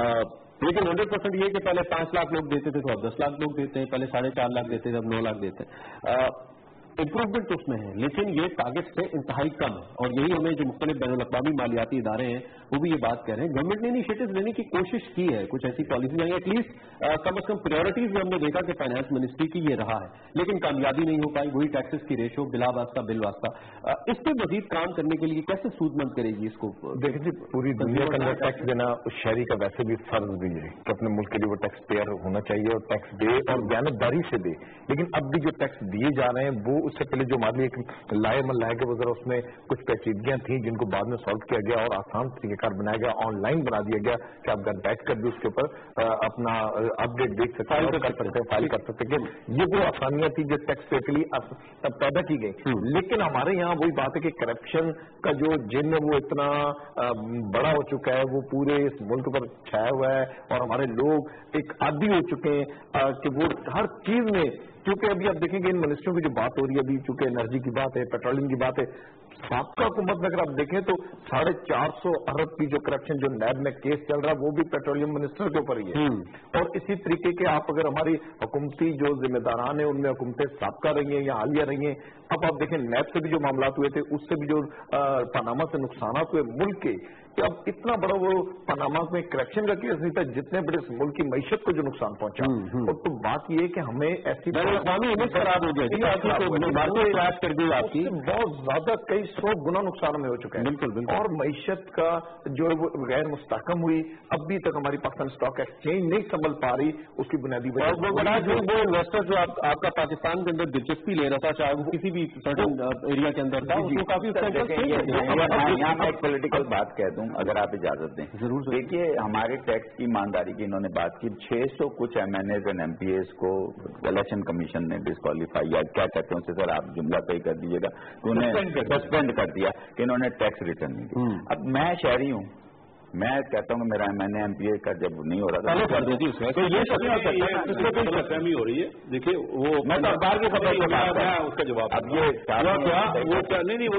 लेकिन हंड्रेड परसेंट ये कि पहले पांच लाख लोग देते थे तो अब दस लाख लोग देते हैं, पहले साढ़े चार लाख देते थे अब नौ लाख देते हैं। इम्प्रूवमेंट तो उसमें है, लेकिन ये टारगेट से इंतहाई कम है, और यही हमें जो मुख्तलिफ बैनुल-अक़वामी मालियाती इदारे हैं वो भी ये बात कह रहे हैं। गवर्नमेंट ने इनिशिएटिव लेने की कोशिश की है, कुछ ऐसी पॉलिसी आई, एटलीस्ट कम अज कम प्रायोरिटीज में हमने देखा कि फाइनेंस मिनिस्ट्री की ये रहा है, लेकिन कामयाबी नहीं हो पाई। वही टैक्सेस की रेशो बिला वास्ता बिल वास्ता, इस पर मजीद काम करने के लिए कैसे सूदमंद करेगी इसको? देखिए, पूरी दुनिया के अंदर टैक्स देना उस शहरी का वैसे भी फर्ज भी है कि अपने मुल्क के लिए वो टैक्स पेयर होना चाहिए और टैक्स दे और दयानतदारी से दे। लेकिन अब भी जो टैक्स दिए जा रहे हैं वो उससे पहले जो मामले एक लाए मन लाए के वजह उसमें कुछ पेचीदगियां थी जिनको बाद में सॉल्व किया गया और आसान तरीकेकार बनाया गया, ऑनलाइन बना दिया गया कि आप घर बैठ कर भी उसके ऊपर अपना अपडेट देख सकते हैं, कर सकते हैं, फाइल कर सकते हैं। ये वो आसानियां थी जो टैक्स पे के लिए तब पैदा की गई। लेकिन हमारे यहाँ वही बात है कि करप्शन का जो जिन वो इतना बड़ा हो चुका है, वो पूरे इस मुल्क पर छाया हुआ है और हमारे लोग एक आदी हो चुके हैं कि वो हर चीज में, क्योंकि अभी आप देखेंगे इन मिनिस्ट्रियों की जो बात हो रही है अभी, चूंकि एनर्जी की बात है, पेट्रोलियम की बात है, साबका हुकूमत में अगर आप देखें तो साढ़े चार सौ अरब की जो करप्शन जो नैब में केस चल रहा है वो भी पेट्रोलियम मिनिस्टर के ऊपर ही है। और इसी तरीके के आप अगर हमारी हुकूमती जो जिम्मेदारान है उनमें हुकूमतें साबका रही हैं या हालिया रही हैं, अब आप देखें नैब से भी जो मामला हुए थे उससे भी जो पनामा से नुकसान हुए मुल्क के, कि अब इतना बड़ा वो पनामा में करप्शन का केस नहीं था जितने बड़े मुल्क की मईशत को जो नुकसान पहुंचा। और तो बात ये है कि हमें ऐसी इमेज खराब हो गई, इलाज कर दी आपकी, बहुत ज्यादा कई सौ गुना नुकसान में हो चुका है। बिल्कुल बिल्कुल। और मईशत का जो है वो गैर मुस्तकम हुई, अभी तक हमारी पाकिस्तान स्टॉक एक्सचेंज नहीं संभल पा रही, उसकी बुनियादी वजह वो इन्वेस्टर जो आपका पाकिस्तान के अंदर दिलचस्पी ले रहा था, चाहे वो किसी भी सर्टेन एरिया के अंदर था, उसको काफी यहाँ मैं एक पॉलिटिकल बात कह दूं अगर आप इजाजत दें। जरूर। देखिए, हमारे टैक्स की ईमानदारी की इन्होंने बात की, छह सौ कुछ M N As and M P S को इलेक्शन कमीशन ने डिस्क्वालीफाई, या क्या कहते हैं उसे सर आप जुमला सही कर दीजिएगा, तो उन्हें सस्पेंड कर दिया कि इन्होंने टैक्स रिटर्न नहीं दिया। अब मैं शहरी हूँ, मैं कहता हूँ मेरा M N M P A का जब नहीं हो रहा था कर देती उसमें, तो ये फहमी हो रही है। देखिए वो मैं तो अखबार के खबर को बात कर उसका जवाब अब ये क्या वो क्या नहीं नहीं वो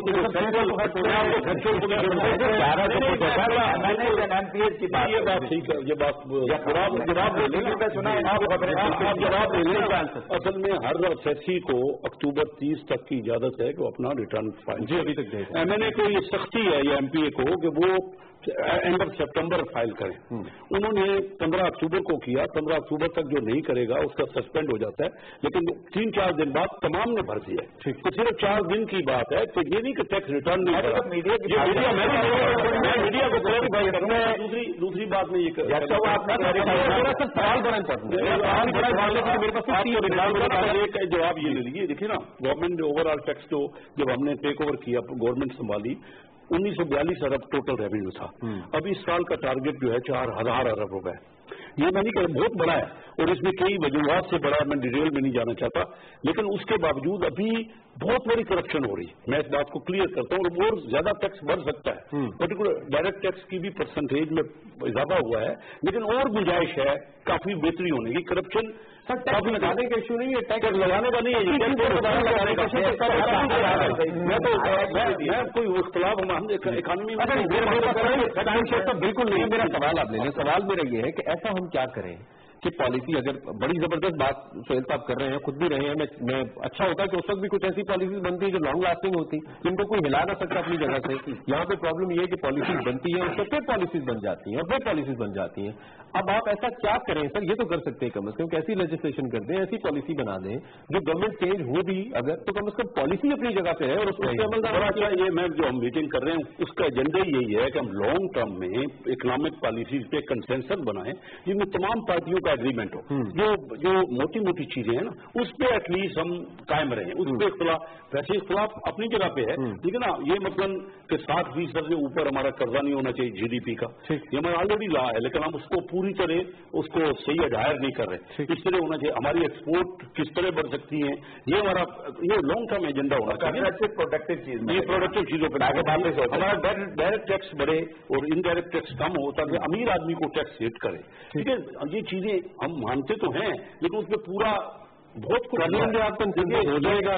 ये बात ठीक है, ये बात जवाब ले लेंगे, सुना आप जवाब ले लेंगे। असल में हर एसएससी को अक्टूबर तीस तक की इजाजत है कि वो अपना रिटर्न फाइल, जी अभी तक एम एन ए को ये सख्ती है या एम पी ए को कि वो एंड ऑफ सितंबर फाइल करें। उन्होंने पंद्रह अक्टूबर को किया, पंद्रह अक्टूबर तक जो नहीं करेगा उसका सस्पेंड हो जाता है, लेकिन तीन चार दिन बाद तमाम ने भर दिया। तो सिर्फ चार दिन की बात है, तो ये नहीं कि टैक्स रिटर्न नहीं करेगा। मीडिया मैं मीडिया को दूसरी दूसरी बात में ये सवाल बड़ा एक जवाब ये ले लीजिए। देखिए ना, गवर्नमेंट ने ओवरऑल टैक्स जो जब हमने टेक ओवर किया, गवर्नमेंट संभाली, उन्नीस सौ बयालीस अरब टोटल रेवेन्यू था। अब इस साल का टारगेट जो है चार हजार अरब रुपए। ये मैं नहीं कह रहा बहुत बड़ा है, और इसमें कई वजूहत से बड़ा है, मैं डिटेल में नहीं जाना चाहता, लेकिन उसके बावजूद अभी बहुत बड़ी करप्शन हो रही है। मैं इस बात को क्लियर करता हूँ, और ज्यादा टैक्स बढ़ सकता है, पर्टिकुलर डायरेक्ट टैक्स की भी परसेंटेज में इजाफा हुआ है, लेकिन और गुंजाइश है काफी बेहतरी होने की। करप्शन काफी लगाने का इशू नहीं है, टैक्स लगाने का नहीं है, मैं कोई इख्तलाफ इकानमी में बिल्कुल नहीं। मेरा सवाल आप ले लें, सवाल मेरा ये है कि ऐसा हम क्या करें कि पॉलिसी, अगर बड़ी जबरदस्त बात सोहेल साहब कर रहे हैं, खुद भी रहे हैं, मैं, मैं अच्छा होता है कि उस वक्त भी कुछ ऐसी पॉलिसीज बनती है जो लॉन्ग लास्टिंग होती, जिनको कोई हिला ना सकता अपनी जगह से। यहाँ पे प्रॉब्लम ये है कि पॉलिसीज बनती है, उससे फिर पॉलिसीज बन जाती हैं, और फिर पॉलिसीज बन जाती हैं। अब आप ऐसा क्या करें सर, ये तो कर सकते हैं कम से कम कि ऐसी लेजिस्लेशन कर दें, ऐसी पॉलिसी बना दें जो गवर्नमेंट चेंज हो भी अगर, तो कम से कम पॉलिसी अपनी जगह पे है, और उसके अमल ये मैं जो हम मीटिंग कर रहे हैं उसका एजेंडा यही है कि हम लॉन्ग टर्म में इकोनॉमिक पॉलिसीज पे कंसेंसस बनाएं जिनमें तमाम पार्टियों का एग्रीमेंट हो। जो जो मोटी मोटी चीजें हैं ना, उस पे एटलीस्ट हम कायम रहें, उस पे इख्तलाफ, वैसे इख्तलाफ अपनी जगह पे है, ठीक है ना। ये मतलब कि साठ फीसद से ऊपर हमारा कर्जा नहीं होना चाहिए जीडीपी का, ये हमारा ऑलरेडी ला है, लेकिन हम उसको पूरी तरह उसको सही हायर नहीं कर रहे। इस तरह होना चाहिए। हमारी एक्सपोर्ट किस तरह बढ़ सकती है, ये हमारा ये लॉन्ग टर्म एजेंडा होना चाहिए। प्रोडक्टिव चीज, ये प्रोडक्टिव चीजों पर हमारा डायरेक्ट टैक्स बढ़े और इनडायरेक्ट टैक्स कम हो, ताकि अमीर आदमी को टैक्स हिट करे। ठीक है, ये चीजें हम मानते तो हैं, लेकिन उसमें पूरा बहुत कुछ करने आपको हो जाएगा।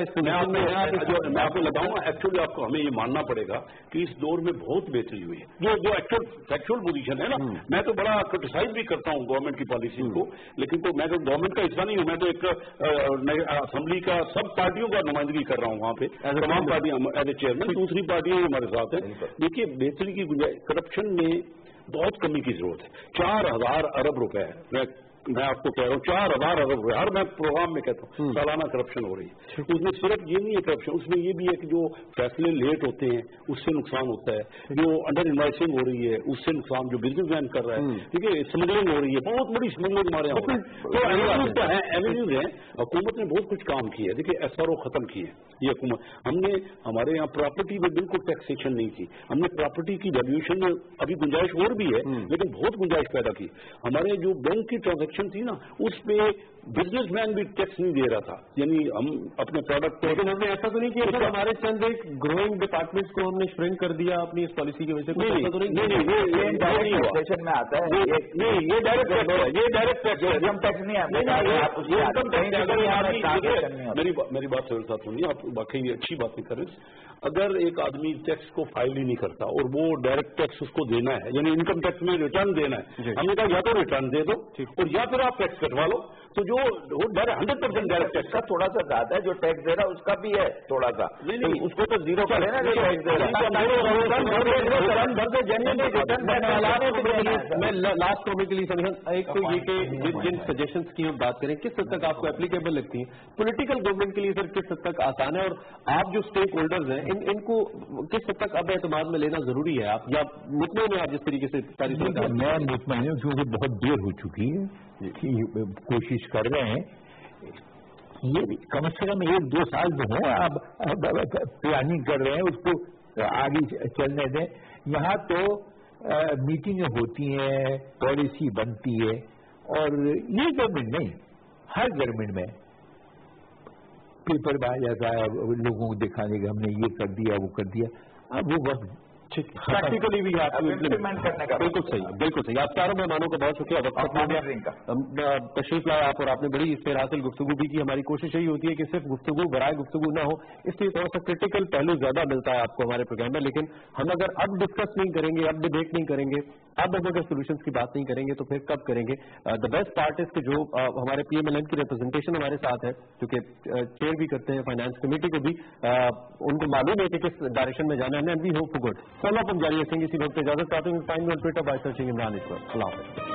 मैं आपको लगाऊंगा, एक्चुअली आपको हमें ये मानना पड़ेगा कि इस दौर में बहुत बेहतरी हुई है। जो जो एक्चुअल फैक्चुअल पोजीशन है ना, मैं तो बड़ा क्रिटिसाइज भी करता हूँ गवर्नमेंट की पॉलिसी को, लेकिन तो मैं तो गवर्नमेंट का हिस्सा नहीं हूँ, मैं तो एक असेंबली का सब पार्टियों का नुमाइंदगी कर रहा हूँ वहाँ पे, तमाम पार्टियां एज ए चेयरमैन, दूसरी पार्टियां हमारे साथ हैं। देखिए, बेहतरी की गुंजाइश, करप्शन में बहुत कमी की जरूरत है। चार हजार अरब रुपए है, मैं आपको कह रहा हूँ, चार हजार अरब रुपए हर मैं प्रोग्राम में कहता हूँ सालाना करप्शन हो रही है। उसमें सिर्फ ये नहीं है करप्शन, उसमें ये भी है कि जो फैसले लेट होते हैं उससे नुकसान होता है, जो अंडर इन्वाइसिंग हो रही है उससे नुकसान, जो बिजनेस मैन कर रहा है, ठीक है, स्मगलिंग हो रही है, बहुत बड़ी स्मगलिंग हमारे यहाँ हो रही है। तो एवेन्यूज है, एवेन्यूज है। हुकूमत ने बहुत कुछ काम किया है। देखिए, एस आर ओ खत्म किए ये हुकूमत, हमने हमारे यहाँ प्रॉपर्टी में बिल्कुल टैक्सेशन नहीं की, हमने प्रॉपर्टी की वैल्यूएशन में अभी गुंजाइश और भी है, लेकिन बहुत गुंजाइश पैदा की। हमारे जो बैंक की ट्रांजेक्शन थी ना, उस पे बिजनेसमैन भी टैक्स नहीं दे रहा था, यानी हम अपने प्रोडक्ट पे। लेकिन हमने ऐसा तो नहीं किया, हमारे चंद एक ग्रोइंग डिपार्टमेंट्स को हमने श्रिंक कर दिया अपनी इस पॉलिसी की वजह से। नहीं नहीं नहीं, ये डायरेक्ट टैक्सेशन में आता है, नहीं ये डायरेक्ट टैक्स है, ये डायरेक्ट टैक्स है, इनकम टैक्स नहीं आता। मेरी मेरी बात सर साथ सुनिए, आप वाकई अच्छी बात नहीं कर रहे। अगर एक आदमी टैक्स को फाइल ही नहीं करता और वो डायरेक्ट टैक्स उसको देना है, यानी इनकम टैक्स में रिटर्न देना है, हमने कहा या तो रिटर्न दे दो और या फिर आप टैक्स कटवा लो। तो जो हंड्रेड परसेंट डायरेक्ट टैक्स का थोड़ा सा ज्यादा है, जो टैक्स दे रहा है उसका भी है थोड़ा सा, नहीं नहीं उसको तो जीरो का लेना, जो टैक्स दे रहा है। मैं लास्ट कॉमेंट के लिए समझा, एक तो ये कि जिन सजेशंस की हम बात करें किस हद तक आपको एप्लीकेबल लगती है पॉलिटिकल गवर्नमेंट के लिए, सर किस हद तक आसान है, और आप जो स्टेक होल्डर्स हैं इन इनको किस हद तक अब एतमाद में लेना जरूरी है, आप या मुतमईन है आप जिस तरीके से सारी सरकार? मैं मुतमईन हूँ क्योंकि बहुत देर हो चुकी है, कोशिश कर रहे हैं, ये कम से कम एक दो साल जो है आप प्लानिंग कर रहे हैं उसको आगे चलने दें। यहाँ तो मीटिंगें होती हैं, पॉलिसी बनती है, और ये गवर्नमेंट नहीं, हर गवर्नमेंट में पेपर में आ जाता है लोगों को दिखाने का हमने ये कर दिया वो कर दिया। अब वो वक्त प्रैक्टिकली भी आप इम्प्लीमेंट करने का बिल्कुल सही बिल्कुल सही। आप चारों मेहमानों का बहुत शुक्रिया वक्त खत्म हो गया। तशरीफ लाए आप और आपने बड़ी इस हासिल गुफ्तगू भी की। हमारी कोशिश यही होती है कि सिर्फ गुफ्तगू बराए गुफ्तगू ना हो, इसलिए थोड़ा सा क्रिटिकल पहलू ज्यादा मिलता है आपको हमारे प्रोग्राम में। लेकिन हम अगर अब डिस्कस नहीं करेंगे, अब डिबेट नहीं करेंगे, अब हम अगर सोल्यूशन की बात नहीं करेंगे तो फिर कब करेंगे। द बेस्ट पार्ट इज कि जो uh, हमारे पीएमएलएन की रिप्रेजेंटेशन हमारे साथ है, क्योंकि चेयर भी करते हैं फाइनेंस कमेटी को भी, uh, उनको मालूम है कि किस डायरेक्शन में जाना है। And we hope for good. Follow up हम जारी रखेंगे। इसी वक्त इजाजत चाहते हैं। Find on Twitter by searching Imran इस पर। अल्लाह हाफिज़।